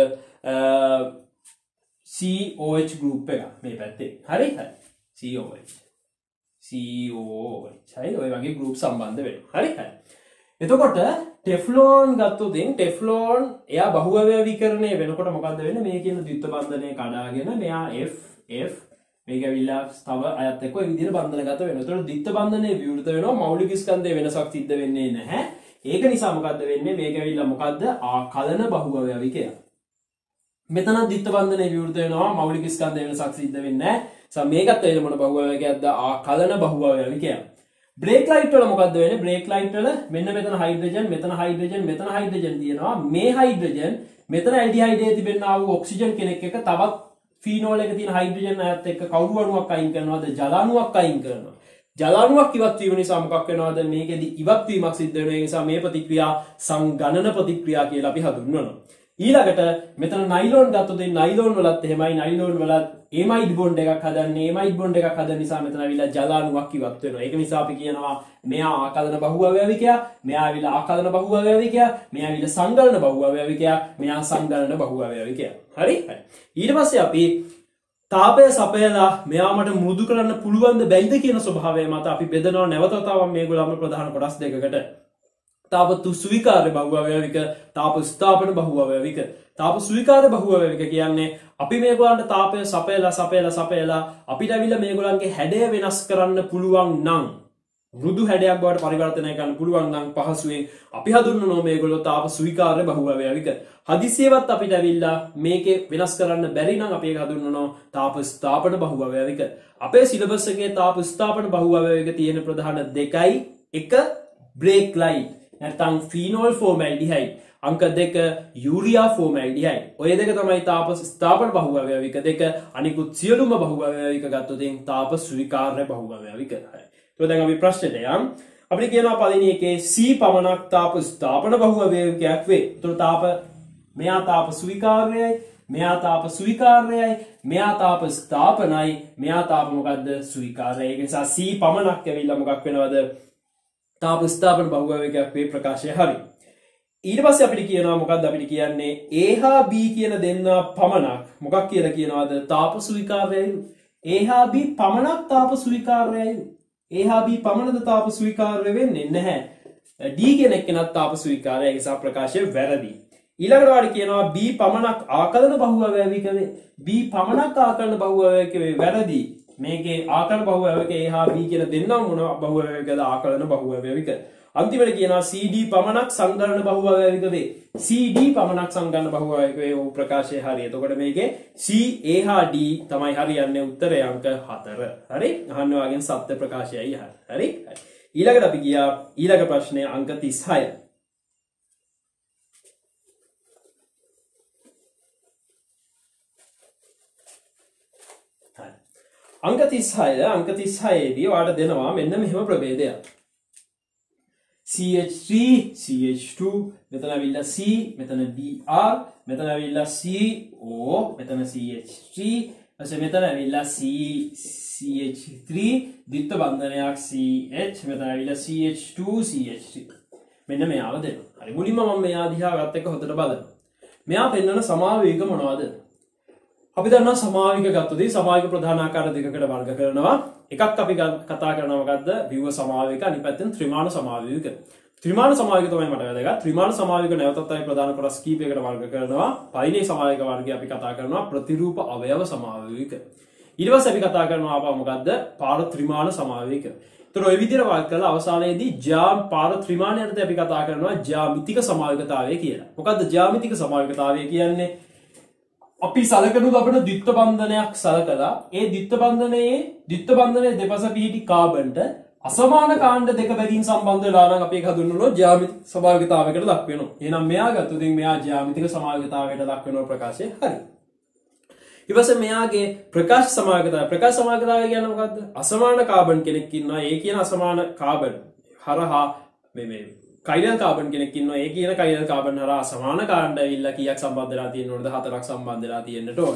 COH group එක මේ පැත්තේ හරි COH හරි ඔය වගේ group සම්බන්ධ වෙනවා හරි එතකොට ටෙෆ්ලෝන් ගත්තොත් ටෙෆ්ලෝන් එයා බහුව්‍යවීකරණය වෙනකොට මොකද්ද වෙන්නේ මේ කියන ද්විත්ව බන්ධනය කඩාගෙන මෙයා F මේක ඇවිල්ලා තව අයත් එක්ක ඔය විදිහට බන්ධනගත වෙනවා. ඒතකොට ද්විත්ව බන්ධනය විවෘත වෙනවා මෞලික ස්කන්ධයේ වෙනසක් සිද්ධ වෙන්නේ නැහැ. ඒක නිසා මොකද්ද වෙන්නේ මේක ඇවිල්ලා මොකද්ද ආකලන බහුව්‍යවීකය. මෙතන ද්විත්ව බන්ධනය විවෘත වෙනවා මෞලික ස්කන්ධයේ වෙනසක් සිද්ධ වෙන්නේ නැහැ. මේකත් එළ මොන බහුව්‍යවීකයක්ද ආකලන බහුව්‍යවීකය. බ්‍රේක් ලයිට් වල මොකද්ද වෙන්නේ බ්‍රේක් ලයිට් වල මෙන්න මෙතන හයිඩ්‍රජන් මෙතන හයිඩ්‍රජන් තියෙනවා මේ හයිඩ්‍රජන් මෙතන ඇල්ඩිහයිඩේ තිබෙනා වූ ඔක්සිජන් කෙනෙක් එක තවත් ෆීනෝල් එක තියෙන හයිඩ්‍රජන් අයත් එක්ක කවුරු අණුවක් අයින් කරනවද ජල අණුවක් අයින් කරනවා ජල අණුවක් ඉවත් වීම නිසා මොකක් වෙනවද මේකෙදි ඉවත් වීමක් සිද්ධ වෙනවා ඒ නිසා මේ ප්‍රතික්‍රියා සංගණන ප්‍රතික්‍රියා කියලා අපි හඳුන්වනවා ඊළඟට මෙතන නයිලෝන් ගත්තොත් නයිලෝන් වලත් එහෙමයි නයිලෝන් වලත් ඒමයිඩ් බොන්ඩ් එකක් හදන්නේ ඒමයිඩ් බොන්ඩ් එකක් හදන නිසා මෙතන අවිලා ජල අණුවක් ඉවත් වෙනවා ඒක නිසා අපි කියනවා මෙයා ආකලන බහුව්‍යවීකයා මෙයා අවිලා ආකලන බහුව්‍යවීකයා මෙයා අවිලා සංගලන බහුව්‍යවීකයා මෙයා සංගලන බහුව්‍යවීකයා හරි ඊට පස්සේ අපි තාපය සපයලා මෙයාමට මෘදු කරන්න පුළුවන්ද බැයිද කියන ස්වභාවය මත අපි බෙදනවා නැවත වතාවක් මේගොල්ලන්ගේ ප්‍රධාන කොටස් දෙකකට ताप स्वीकार्य बहुअवयविक ताप स्थापन बहुअवयविक ताप स्वीकार्य बहुअवयविक කියන්නේ අපි මේගොල්ලන්ට තාපය සපයලා අපිට අවිල මේගොල්ලන්ගේ හැඩය වෙනස් කරන්න පුළුවන් නම් මෘදු හැඩයක් බවට පරිවර්තනය කරන්න පුළුවන් නම් පහසුවෙන් අපි හඳුන්වනවා මේගොල්ලෝ තාප ස්වීකාර්ය बहुअवयविक හදිසියෙවත් අපිට අවිල්ලා මේකේ වෙනස් කරන්න බැරි නම් අපි ඒක හඳුන්වනවා තාප ස්ථාපන बहुअवयविक අපේ සිලබස් එකේ තාප ස්ථාපන बहुअवयविक තියෙන ප්‍රධාන දෙකයි එක බ්‍රේක් ලයිට් නැත්නම් ෆීනෝල් ෆෝමැල්ඩිහයිඩ් अंक 2 यूरिया फॉर्मैल्डिहाइड ඔය දෙක තමයි තාප ස්ථාපන බහුව්‍යවික දෙක අනිකුත් සියලුම බහුව්‍යවික ගත්තොත් තාප ස්වීකාර්ය බහුව්‍යවික හරි તો දැන් අපි ප්‍රශ්නෙට යම් අපිට කියනවා පළවෙනි එකේ C පමණක් තාප ස්ථාපන බහුව්‍යවිකයක් වේ. ඒතර තාප මෙයා තාප ස්වීකාර්යයි මෙයා තාප ස්වීකාර්යයි මෙයා තාප ස්ථාපනයි මෙයා තාප මොකද්ද ස්වීකාර්යයි. ඒ නිසා C පමණක් ඇවිල්ලා මොකක් වෙනවද තාප ස්ථාපන බහුව්‍යවිකයක් වේ ප්‍රකාශය හරි. ඊට පස්සේ අපිට කියනවා මොකක්ද අපිට කියන්නේ A හා B කියන දෙන්නා පමණක් මොකක් කියලා කියනවාද තාප ස්වීකාර්යයි A හා B පමණක් තාප ස්වීකාර්යයි A හා B පමණද තාප ස්වීකාර්ය වෙන්නේ නැහැ D කියන එක්කෙනත් තාප ස්වීකාර්යයි ඒ නිසා ප්‍රකාශය වැරදි ඊළඟට වාට කියනවා B පමණක් ආකලන බහුව්‍යවික වේ B පමණක් ආකලන බහුව්‍යවික වේ වැරදි මේකේ ආකලන බහුව්‍යවික A හා B කියන දෙන්නා මොන බහුව්‍යවිකද ආකලන බහුව්‍යවික अंतिम CD पमनक संगरण बहुवयविक वे CD पमनक संगरण बहुवयविक वे वो प्रकाशය හරිය. එතකොට මේකේ C A හා D තමයි හරියන්නේ උත්තරය අංක 4. හරි? අහන්න වාගෙන් සත්‍ය ප්‍රකාශයයි හරි. ඊළඟට අපි ගියා ඊළඟ ප්‍රශ්නය අංක 36. අංක 36 දී ඔයාලට දෙනවා මෙන්න මෙහෙම ප්‍රභේදයක්. CH3 CH2 මෙතන ඇවිල්ලා C මෙතන Br මෙතන ඇවිල්ලා CO මෙතන CH3 ඊපස්සේ මෙතන ඇවිල්ලා CH3 ද්විත්ව බන්ධනයක් CH මෙතන ඇවිල්ලා CH2 CH3 මෙන්න මෙයාව දෙනවා. හරි මුලින්ම මම මෙයා දිහා ගත්ත එක හොඳට බලන්න. මෙයා පෙන්වන සමාවේග මොනවද? අපි දන්නවා සමාවික ගත්තොත් සමාවික ප්‍රධාන ආකාර දෙකකට වර්ග කරනවා. එකක් අපි කතා කරනවා මොකද්ද? ව්‍යුහ සමාවික අනිත් පැත්තෙන් ත්‍රිමාන සමාවික. ත්‍රිමාන සමාවික තමයි මට වැදගත්. ත්‍රිමාන සමාවික නැවතත් අපි ප්‍රධාන කොටස් කීපයකට වර්ග කරනවා. පළවෙනි සමාවික වර්ගය අපි කතා කරනවා ප්‍රතිරූප අවයව සමාවික. ඊට පස්සේ අපි කතා කරනවා ආපහු මොකද්ද? පාර ත්‍රිමාන සමාවික. ඒතර ඔය විදිහට වර්ග කරලා අවසානයේදී පාර ත්‍රිමානයට අපි කතා කරනවා ජ්‍යාමිතික සමාවිකතාවය කියලා. මොකද්ද ජ්‍යාමිතික සමාවිකතාවය කියන්නේ? අපි සලකනු ලබන ද්විත්ව බන්ධනයක් සලකලා ඒ ද්විත්ව බන්ධනයේ දෙපස පිහිටි කාබන්ට අසමාන කාණ්ඩ දෙක බැගින් සම්බන්ධ වෙලා නම් අපි ඒක හඳුන්වනවා ජ්‍යාමිතික සමාවිකතාවයකට ලක් වෙනවා. එහෙනම් මෙයා ගත්තොත් මෙයා ජ්‍යාමිතික සමාවිකතාවයට ලක් වෙනවා ප්‍රකාශය හරි. ඊපස්සේ මෙයාගේ ප්‍රකාශ සමාවිකතාවය කියන්නේ මොකද්ද? අසමාන කාබන් කෙනෙක් ඉන්නවා. ඒ කියන අසමාන කාබන් හරහා මේ කයිරල් කාබන් කෙනෙක් ඉන්නවා. ඒ කියන කයිරල් කාබන් හරහා සමාන කාණ්ඩ ඇවිල්ලා කීයක් සම්බන්ධ වෙලා තියෙනවද? 4ක් සම්බන්ධ වෙලා තියෙන්නට ඕනේ.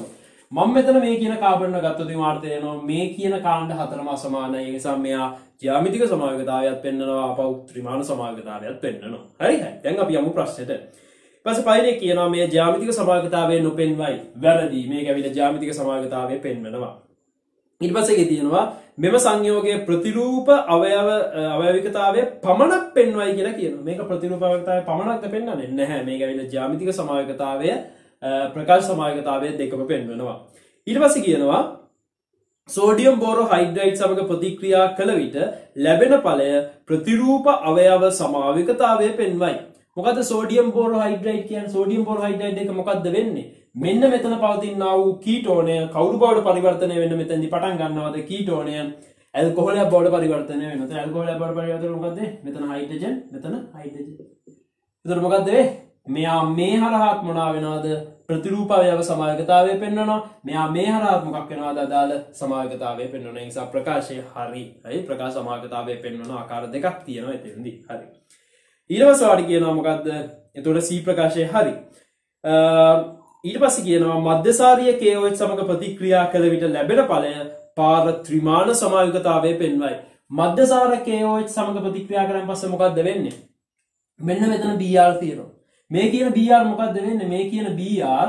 මම මෙතන මේ කියන කාබන් එක ගත්තොත් වාර්ත වෙනවා මේ කියන කාණ්ඩ හතරම අසමානයි. ඒ නිසා මෙයා ජ්‍යාමිතික සමායකතාවයත් පෙන්වනවා අපව ත්‍රිමාන සමායකතාවයත් පෙන්වනවා. හරි හරි. දැන් අපි යමු ප්‍රශ්නෙට. ඊපස්සේ පයිනේ කියනවා මේ ජ්‍යාමිතික සමායකතාවය නොපෙන්වයි. වැරදි. මේක ඇවිල්ලා ජ්‍යාමිතික සමායකතාවය පෙන්වනවා. ඊට පස්සේ කියනවා මෙම සංයෝගයේ ප්‍රතිරූප අවයවිකතාවය පමණක් පෙන්වයි කියලා කියනවා. මේක ප්‍රතිරූප අවයවිකතාවය පමණක්ද පෙන්වන්නේ නැහැ. මේක ඇවිල්ලා ජ්‍යාමිතික සමායකතාවය ප්‍රකාශ සමායකතාවය දෙකම පෙන්වනවා. ඊට පස්සේ කියනවා සෝඩියම් බෝරෝ හයිඩ්‍රයිඩ් සමග ප්‍රතික්‍රියා කළ විට ලැබෙන ඵලය ප්‍රතිරූප අවයව සමාවිකතාවය පෙන්වයි. මොකද සෝඩියම් බෝරෝ හයිඩ්‍රයිඩ් කියන්නේ සෝඩියම් බෝරෝ හයිඩ්‍රයිඩ් එක මොකද්ද වෙන්නේ? මෙන්න මෙතන පවතිනා වූ කීටෝනය කවුරු බවට පරිවර්තනය වෙන්න මෙතනදී පටන් ගන්නවද? කීටෝනය ඇල්කොහොලයක් බවට පරිවර්තනය වෙනවා. එතන ඇල්කොහොලයක් බවට පරිවර්තන මොකද්ද? මෙතන හයිඩ්‍රජන්, මෙතන හයිඩ්‍රජන්. එතකොට මොකද්ද වෙන්නේ? මෙයා මේ හරහාත් මොනවා වෙනවද? ප්‍රතිරූප අවයව සමායකතාවය පෙන්වනවා. මෙයා මේ හරහාත් මොකක් වෙනවද? අදාළ සමායකතාවය පෙන්වනවා. ඒ නිසා ප්‍රකාශය හරි. හරි ප්‍රකාශ සමායකතාවය පෙන්වන ආකාර දෙකක් තියෙනවා එතනදී. හරි. ඊළඟ සවාඩි කියනවා මොකද්ද? එතකොට C ප්‍රකාශය හරි. ඊට පස්සේ කියනවා මධ්‍යසාරීය KOH සමග ප්‍රතික්‍රියා කළ විට ලැබෙන ඵලය පාර ත්‍රිමාන සමායුගතාවය පෙන්වයි. මධ්‍යසාර KOH සමග ප්‍රතික්‍රියා කරන් පස්සේ මොකද්ද වෙන්නේ? මෙන්න මෙතන Br තියෙනවා. මේ කියන Br මොකද්ද වෙන්නේ? මේ කියන Br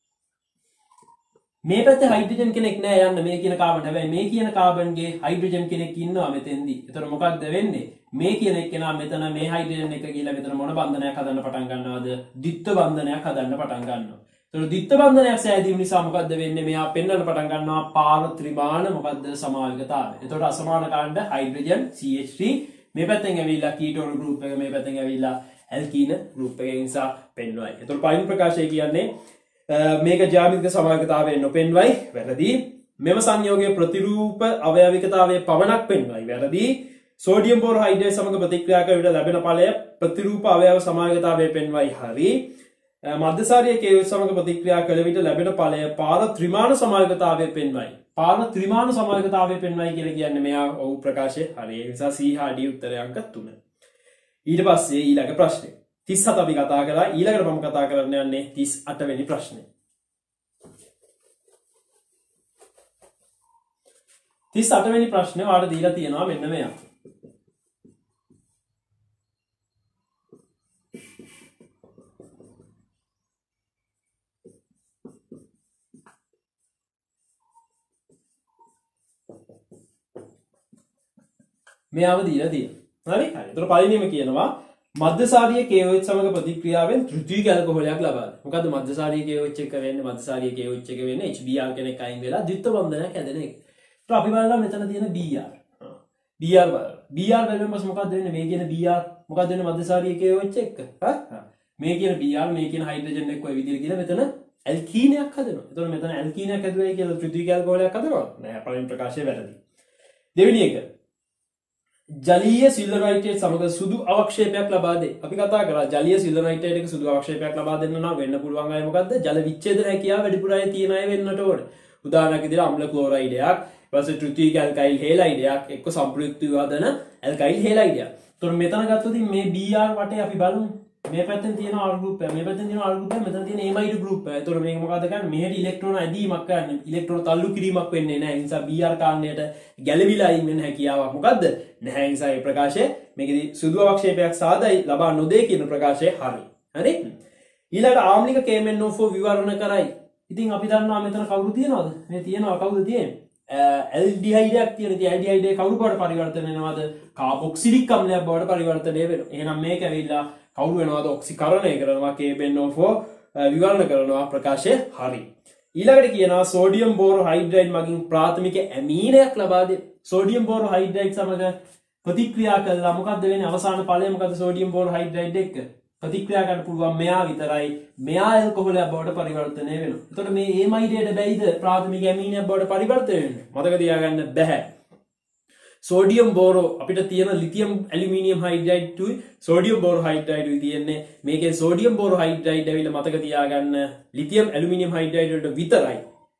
මේ පැත්තේ හයිඩ්‍රජන් කෙනෙක් නෑ යන්න මේ කියන කාබන්. හැබැයි මේ කියන කාබන්ගේ හයිඩ්‍රජන් කෙනෙක් ඉන්නවා මෙතෙන්දී. එතකොට මොකද්ද වෙන්නේ? මේ කියන එක්කෙනා මෙතන මේ හයිඩ්‍රජන් එක ගිහලා මෙතන මොන බන්ධනයක් හදන්න පටන් ගන්නවද? ද්විත්ව බන්ධනයක් හදන්න පටන් ගන්නවා. එතකොට ද්විත්ව බන්ධනයක් සෑදීම නිසා මොකද්ද වෙන්නේ? මෙයා පෙන්වන්න පටන් ගන්නවා පාර ත්‍රිමාන මොකද්ද සමාවිකතාවය. එතකොට අසමාන කාණ්ඩ හයිඩ්‍රජන් CH3 මේ පැත්තෙන් ඇවිල්ලා කීටෝන ගෲප් එක මේ පැත්තෙන් ඇවිල්ලා ඇල්කීන ගෲප් එකේ නිසා පෙන්වයි. එතකොට පයින් ප්‍රකාශය කියන්නේ මේක ජ්‍යාමිතික සමායකතාවය නොපෙන්වයි. වැරදි. මෙම සංයෝගයේ ප්‍රතිරූප අවයවිකතාවය පමණක් පෙන්වයි. වැරදි. සෝඩියම් බෝරෝහයිඩ්‍රේට් සමග ප්‍රතික්‍රියා කරන විට ලැබෙන ඵලය ප්‍රතිරූප අවයව සමායකතාවය පෙන්වයි. හරි. මධ්‍යසාරීය KOH සමග ප්‍රතික්‍රියා කළ විට ලැබෙන ඵලය පාර ත්‍රිමාන සමායකතාවය පෙන්වයි. පාර ත්‍රිමාන සමායකතාවය පෙන්වයි කියලා කියන්නේ මෙයා ඔව් ප්‍රකාශය හරි. ඒ නිසා C හා D උත්තරය අංක 3. ඊට පස්සේ ඊළඟ ප්‍රශ්නේ 37 අපි කතා කළා. ඊළඟට මම කතා කරන්න යන්නේ 38 වෙනි ප්‍රශ්නේ. 38 වෙනි ප්‍රශ්නේ ඔයාලට දීලා තියෙනවා මෙන්න මෙයා. මෙයාව දීලා තියෙනවා. හරි? හරි. ඒතර පළවෙනිම කියනවා මධ්‍යසාරීය KOH සමග ප්‍රතික්‍රියාවෙන් තෘතීයික ඇල්කොහොලයක් ලබා ගන්න. මොකද්ද මධ්‍යසාරීය KOH එක වෙන්නේ? මධ්‍යසාරීය KOH එක වෙන්නේ HBr කෙනෙක් අයින් වෙලා ද්විත්ව බන්ධනයක් හැදෙන එක. ඒත් අපි බලනවා මෙතන තියෙන Br. Br බලන්න. Br බැලුවම පස්සේ මොකද්ද වෙන්නේ? මේ කියන Br මොකද්ද වෙන්නේ මධ්‍යසාරීය KOH එක? මේ කියන Br මේ කියන හයිඩ්‍රජන් එක්ක ඔය විදිහට කියලා මෙතන ඇල්කීනයක් හදනවා. එතකොට මෙතන ඇල්කීනයක් හදුවයි කියලා තෘතීයික ඇල්කොහොලයක් හදනවා. නෑ පළවෙනි ප්‍රකාශය වැරදි. දෙවෙනි එක ජලීය සිල්වරයිටේට් සමග සුදු අවක්ෂේපයක් ලබා දෙයි. අපි කතා කරා ජලීය සිල්වරයිටේට් එක සුදු අවක්ෂේපයක් ලබා දෙන්න නම් වෙන්න පුළුවන් අය මොකද්ද? ජල විච්ඡේදන හැකියාව වැඩිපුර අය තියෙන අය වෙන්නට ඕනේ. උදාහරණයක් විදිහට අම්ල ක්ලෝරයිඩයක්, ඊපස්සේ තෘතීයික ඇල්කයිල් හේලයිඩයක් එක්ක සම්ප්‍රයුක්ත හදන ඇල්කයිල් හේලයිඩයක්. ඒතකොට මෙතන ගත්තොත් මේ Br වටේ අපි බලමු. මේ පැත්තෙන් තියෙන R group එක, මේ පැත්තෙන් තියෙන R group එක, මෙතන තියෙන amide group එක. ඒතකොට මේක මොකද්ද කරන්නේ? මෙහෙට ඉලෙක්ට්‍රෝන ඇදීමක් කරන්නේ. ඉලෙක්ට්‍රෝන තල්ලු කිරීමක් වෙන්නේ නැහැ. ඒ නිසා Br කාණ්ඩයට ගැළවිලා අයින් වෙන හැකියාවක් මොකද්ද? නැහැ. ඒ නිසා මේ ප්‍රකාශය මේකෙදි සුදු අවක්ෂේපයක් සාදයි ලබා නොදේ කියන ප්‍රකාශය හරි. හරි? ඊළඟ ආම්ලික KMnO4 විවරණ කරයි. ඉතින් අපි දන්නවා මෙතන කවුරු තියෙනවද? මේ තියෙනවා කවුද තියෙන්නේ? ඇල්ඩිහයිඩයක් තියෙන. ඉතින් ඇල්ඩිහයිඩ් එක කවුරු බවට පරිවර්තන වෙනවද? කාබොක්සිලික් අම්ලයක් බවට පරිවර්තනය වෙනවා. එහෙනම් මේක ඇවිල්ලා කවුරු වෙනවද? ඔක්සිකරණය කරනවා. KMnO4 විවරණ කරනවා. ප්‍රකාශය හරි. ඊළඟට කියනවා සෝඩියම් බෝරෝහයිඩ්‍රයිඩ් මගින් ප්‍රාථමික ඇමීනයක් ලබා දෙන්න. සෝඩියම් බෝරෝහයිඩ්‍රයිඩ් සමග ප්‍රතික්‍රියා කළා මොකද්ද වෙන්නේ? අවසාන ඵලය මොකද්ද? සෝඩියම් බෝරෝහයිඩ්‍රයිඩ් එක්ක ප්‍රතික්‍රියා කරන්න පුළුවන් මෙයා විතරයි. මෙයා ඇල්කොහොලයක් බවට පරිවර්තනය වෙනවා. එතකොට මේ amide බැයිද ප්‍රාථමික ඇමීනයක් බවට පරිවර්තනය වෙන්නේ? මතක තියාගන්න බෑ. සෝඩියම් බෝරෝ අපිට තියෙන ලිතියම් ඇලුමිනියම් හයිඩ්‍රයිඩ් ටුයි සෝඩියම් බෝරෝහයිඩ්‍රයිඩ් උයි තියෙන්නේ. මේකේ සෝඩියම් බෝරෝහයිඩ්‍රයිඩ් ඇවිල්ලා මතක තියාගන්න ලිතියම් ඇලුමිනියම් හයිඩ්‍රයිඩ් වලට විතරයි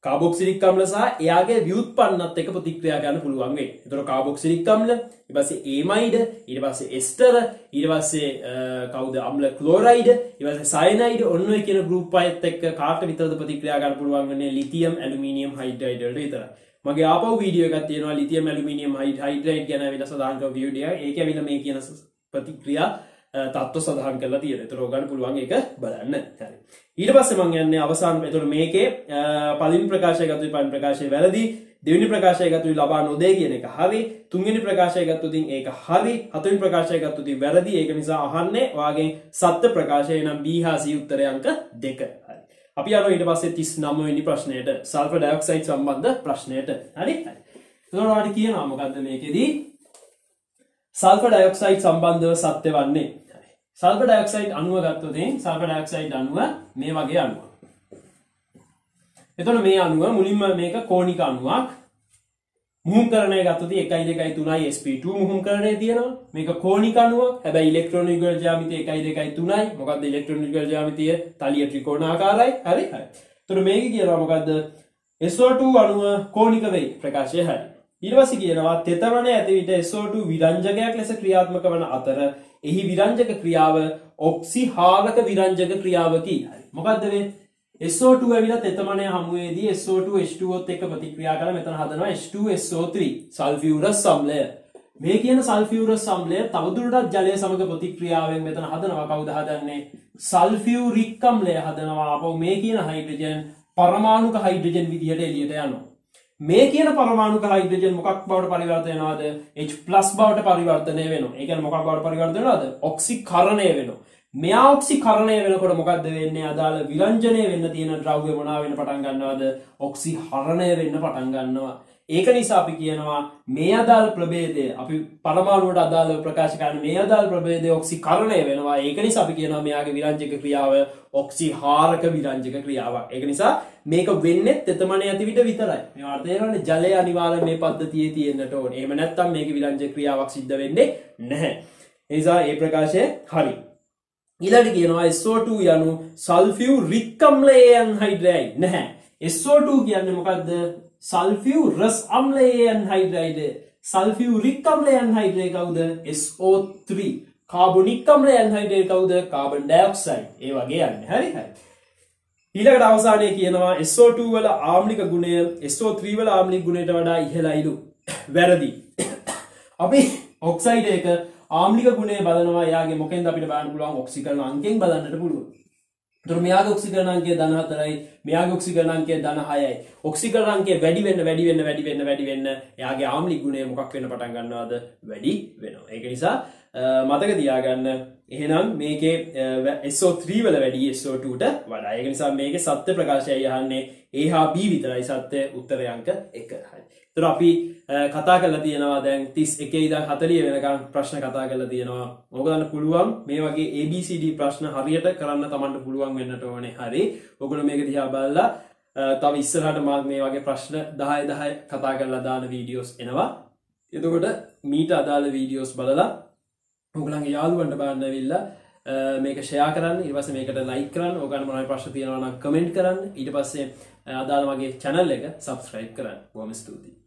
කාබොක්සිලික් අම්ල සහ එයාගේ ව්‍යුත්පන්නත් එක්ක ප්‍රතික්‍රියා කරන්න පුළුවන් වෙයි. එතකොට කාබොක්සිලික් අම්ල, ඊට පස්සේ ඒමයිඩ්, ඊට පස්සේ එස්ටර්, ඊට පස්සේ කවුද අම්ල ක්ලෝරයිඩ්, ඊට පස්සේ සයනයිඩ්, ඔන්න ඔය කියන ගෲප් පහත් එක්ක කාට විතරද ප්‍රතික්‍රියා කරන්න පුළුවන් වෙන්නේ ලිතියම් ඇලුමිනියම් හයිඩ්‍රයිඩ් වලට විතරයි. මගේ ආපහු වීඩියෝ එකක් තියෙනවා ලිතියම් ඇලුමිනියම් හයිඩ්‍රයිඩ් ගැන විතර සඳහන් කරපු වීඩියෝ එක. ඒක ඇවිල්ලා මේ කියන ප්‍රතික්‍රියා තත්ත්ව සඳහන් කරලා තියෙනවා. ඒතර ඔයගන්න පුළුවන් ඒක බලන්න. හරි. ඊට පස්සේ මම යන්නේ අවසාන. ඒතර මේකේ පළවෙනි ප්‍රකාශය ගත්තොත් පළවෙනි ප්‍රකාශය වැරදි. දෙවෙනි ප්‍රකාශය ගත්තොත් ලබා නොදේ කියන එක හරි. තුන්වෙනි ප්‍රකාශය ගත්තොත් ඒක හරි. හතරවෙනි ප්‍රකාශය ගත්තොත් වැරදි. ඒක නිසා අහන්නේ ඔයාගෙන් සත්‍ය ප්‍රකාශය නම් B හා C උත්තරය අංක 2. හරි. අපි යනවා ඊට පස්සේ 39 වෙනි ප්‍රශ්නයට. සල්ෆර් ඩයොක්සයිඩ් සම්බන්ධ ප්‍රශ්නයට. හරි. එතකොට ඔයාලට කියනවා මොකද්ද මේකෙදී? සල්ෆර් ඩයොක්සයිඩ් සම්බන්ධව සත්‍ය වන්නේ. සල්ෆර් ඩයොක්සයිඩ් අණුව ගත්තොත් සල්ෆර් ඩයොක්සයිඩ් අණුව මේ වගේ අණුවක්. එතකොට මේ අණුව මුලින්ම මේක කෝණික අණුවක්. මුහුම්කරණය ගත්තොත් 1 2 3යි sp2 මුහුම්කරණය තියෙනවා. මේක කෝණික අණුවක්. හැබැයි ඉලෙක්ට්‍රෝන යුගල ජ්‍යාමිතිය 1 2 3යි. මොකද්ද ඉලෙක්ට්‍රෝන යුගල ජ්‍යාමිතිය? තලිය ත්‍රිකෝණාකාරයි. හරි හරි. එතකොට මේක කියනවා මොකද්ද? SO2 අණුව කෝණික වෙයි ප්‍රකාශය හරි. ඊට පස්සේ කියනවා තෙතමන ඇති විට SO2 විරංජකයක් ලෙස ක්‍රියාත්මක වන අතර එහි විරංජක ක්‍රියාව ඔක්සිහාරක විරංජක ක්‍රියාවකි. හරි. මොකද්ද මේ? SO2 ඇවිල්ලා තෙතමනය හමුවේදී SO2 H2O එක්ක ප්‍රතික්‍රියා කරලා මෙතන හදනවා H2SO3 සල්ෆියුරස් අම්ලය. මේ කියන සල්ෆියුරස් අම්ලය තවදුරටත් ජලය සමග ප්‍රතික්‍රියාවෙන් මෙතන හදනවා. කවුද හදන්නේ? සල්ෆියුරික් අම්ලය හදනවා. අපෝ මේ කියන හයිඩ්‍රජන් පරමාණුක හයිඩ්‍රජන් විදිහට එළියට යනවා. මේ කියන පරමාණුක හයිඩ්‍රජන් මොකක් බවට පරිවර්තනය වෙනවද? H+ බවට පරිවර්තනය වෙනවා. ඒ කියන්නේ මොකක් බවට පරිවර්තනය වෙනවද? ඔක්සිකරණය වෙනවා. මෙයා ඔක්සිකරණය වෙනකොට මොකද්ද වෙන්නේ? අදාළ විරංජනය වෙන්න තියෙන ද්‍රව්‍ය මොනවා වෙන්න පටන් ගන්නවද? ඔක්සිහරණය වෙන්න පටන් ගන්නවා. ඒක නිසා අපි කියනවා මේ අදාළ ප්‍රභේදය අපි පරමාණුවට අදාළව ප්‍රකාශ කරන මේ අදාළ ප්‍රභේදය ඔක්සිකරණය වෙනවා. ඒක නිසා අපි කියනවා මෙයාගේ විරංජක ක්‍රියාව ඔක්සිහාරක විරංජක ක්‍රියාවක්. ඒක නිසා මේක වෙන්නේ තෙතමනය ඇති විට විතරයි. මේවා තේරෙන්නේ ජලය අනිවාර්යයෙන් මේ පද්ධතියේ තියෙන්නට ඕනේ. එහෙම නැත්නම් මේකේ විරංජක ක්‍රියාවක් සිද්ධ වෙන්නේ නැහැ. ඒ නිසා මේ ප්‍රකාශය හරි. ඊළඟට කියනවා SO2 යනු සල්ෆියුරික් අම්ලයේ ඇන්හයිඩ්‍රයිඩ් නැහැ. SO2 කියන්නේ මොකද්ද? සල්ෆියුරස් අම්ලයේ ඇන්හයිඩ්‍රයිඩ්. සල්ෆියුරික් අම්ලයේ ඇන්හයිඩ්‍රයිඩ් කවුද? SO3. කාබොනික් අම්ලයේ ඇන්හයිඩ්‍රයිඩ් කවුද? Carbon dioxide. ඒ වගේ යන්නේ. හරි හරි. ඊළඟට අවසානයේ කියනවා SO2 වල ආම්ලික ගුණය SO3 වල ආම්ලික ගුණයට වඩා ඉහළයිලු. වැරදි. අපි ඔක්සයිඩ් එක ආම්ලික ගුණය බලනවා. එයාගේ මොකෙන්ද අපිට බලන්න පුළුවන්? ඔක්සිකරණ අංකයෙන් බලන්නට පුළුවන්. එතකොට මෙයාගේ ඔක්සිකරණ අංකය ධන 4යි, මෙයාගේ ඔක්සිකරණ අංකය ධන 6යි. ඔක්සිකරණ අංකය වැඩි වෙන්න එයාගේ ආම්ලික ගුණය මොකක් වෙන්න පටන් ගන්නවද? වැඩි වෙනවා. ඒක නිසා මතක තියාගන්න. එහෙනම් මේකේ SO3 වල වැඩි SO2 ට වඩා. ඒක නිසා මේකේ සත්‍ය ප්‍රකාශයයි අහන්නේ A හා B විතරයි සත්‍ය උත්තරය අංක 1. හරි. එතකොට අපි කතා කරලා තියෙනවා දැන් 31 ඉඳන් 40 වෙනකන් ප්‍රශ්න කතා කරලා තියෙනවා. ඔයගොල්ලන්ට පුළුවන් මේ වගේ ABCD ප්‍රශ්න හරියට කරන්න තමන්ට පුළුවන් වෙන්නට ඕනේ. හරි. ඔයගොල්ලෝ මේක දිහා බලලා තව ඉස්සරහට මම මේ වගේ ප්‍රශ්න 10 කතා කරලා දාන වීඩියෝස් එනවා. එතකොට මීට අදාළ වීඩියෝස් බලලා ඔයගොල්ලන්ගේ යාළුවන්ට බලන්න ඇවිල්ලා මේක ෂෙයා කරන්න. ඊට පස්සේ මේකට ලයික් කරන්න. ඔයගොල්ලන්ට මොනවයි ප්‍රශ්න තියෙනවා නම් කමෙන්ට් කරන්න. ඊට පස්සේ අදාළ මගේ channel එක subscribe කරන්න. බොහොම ස්තුතියි.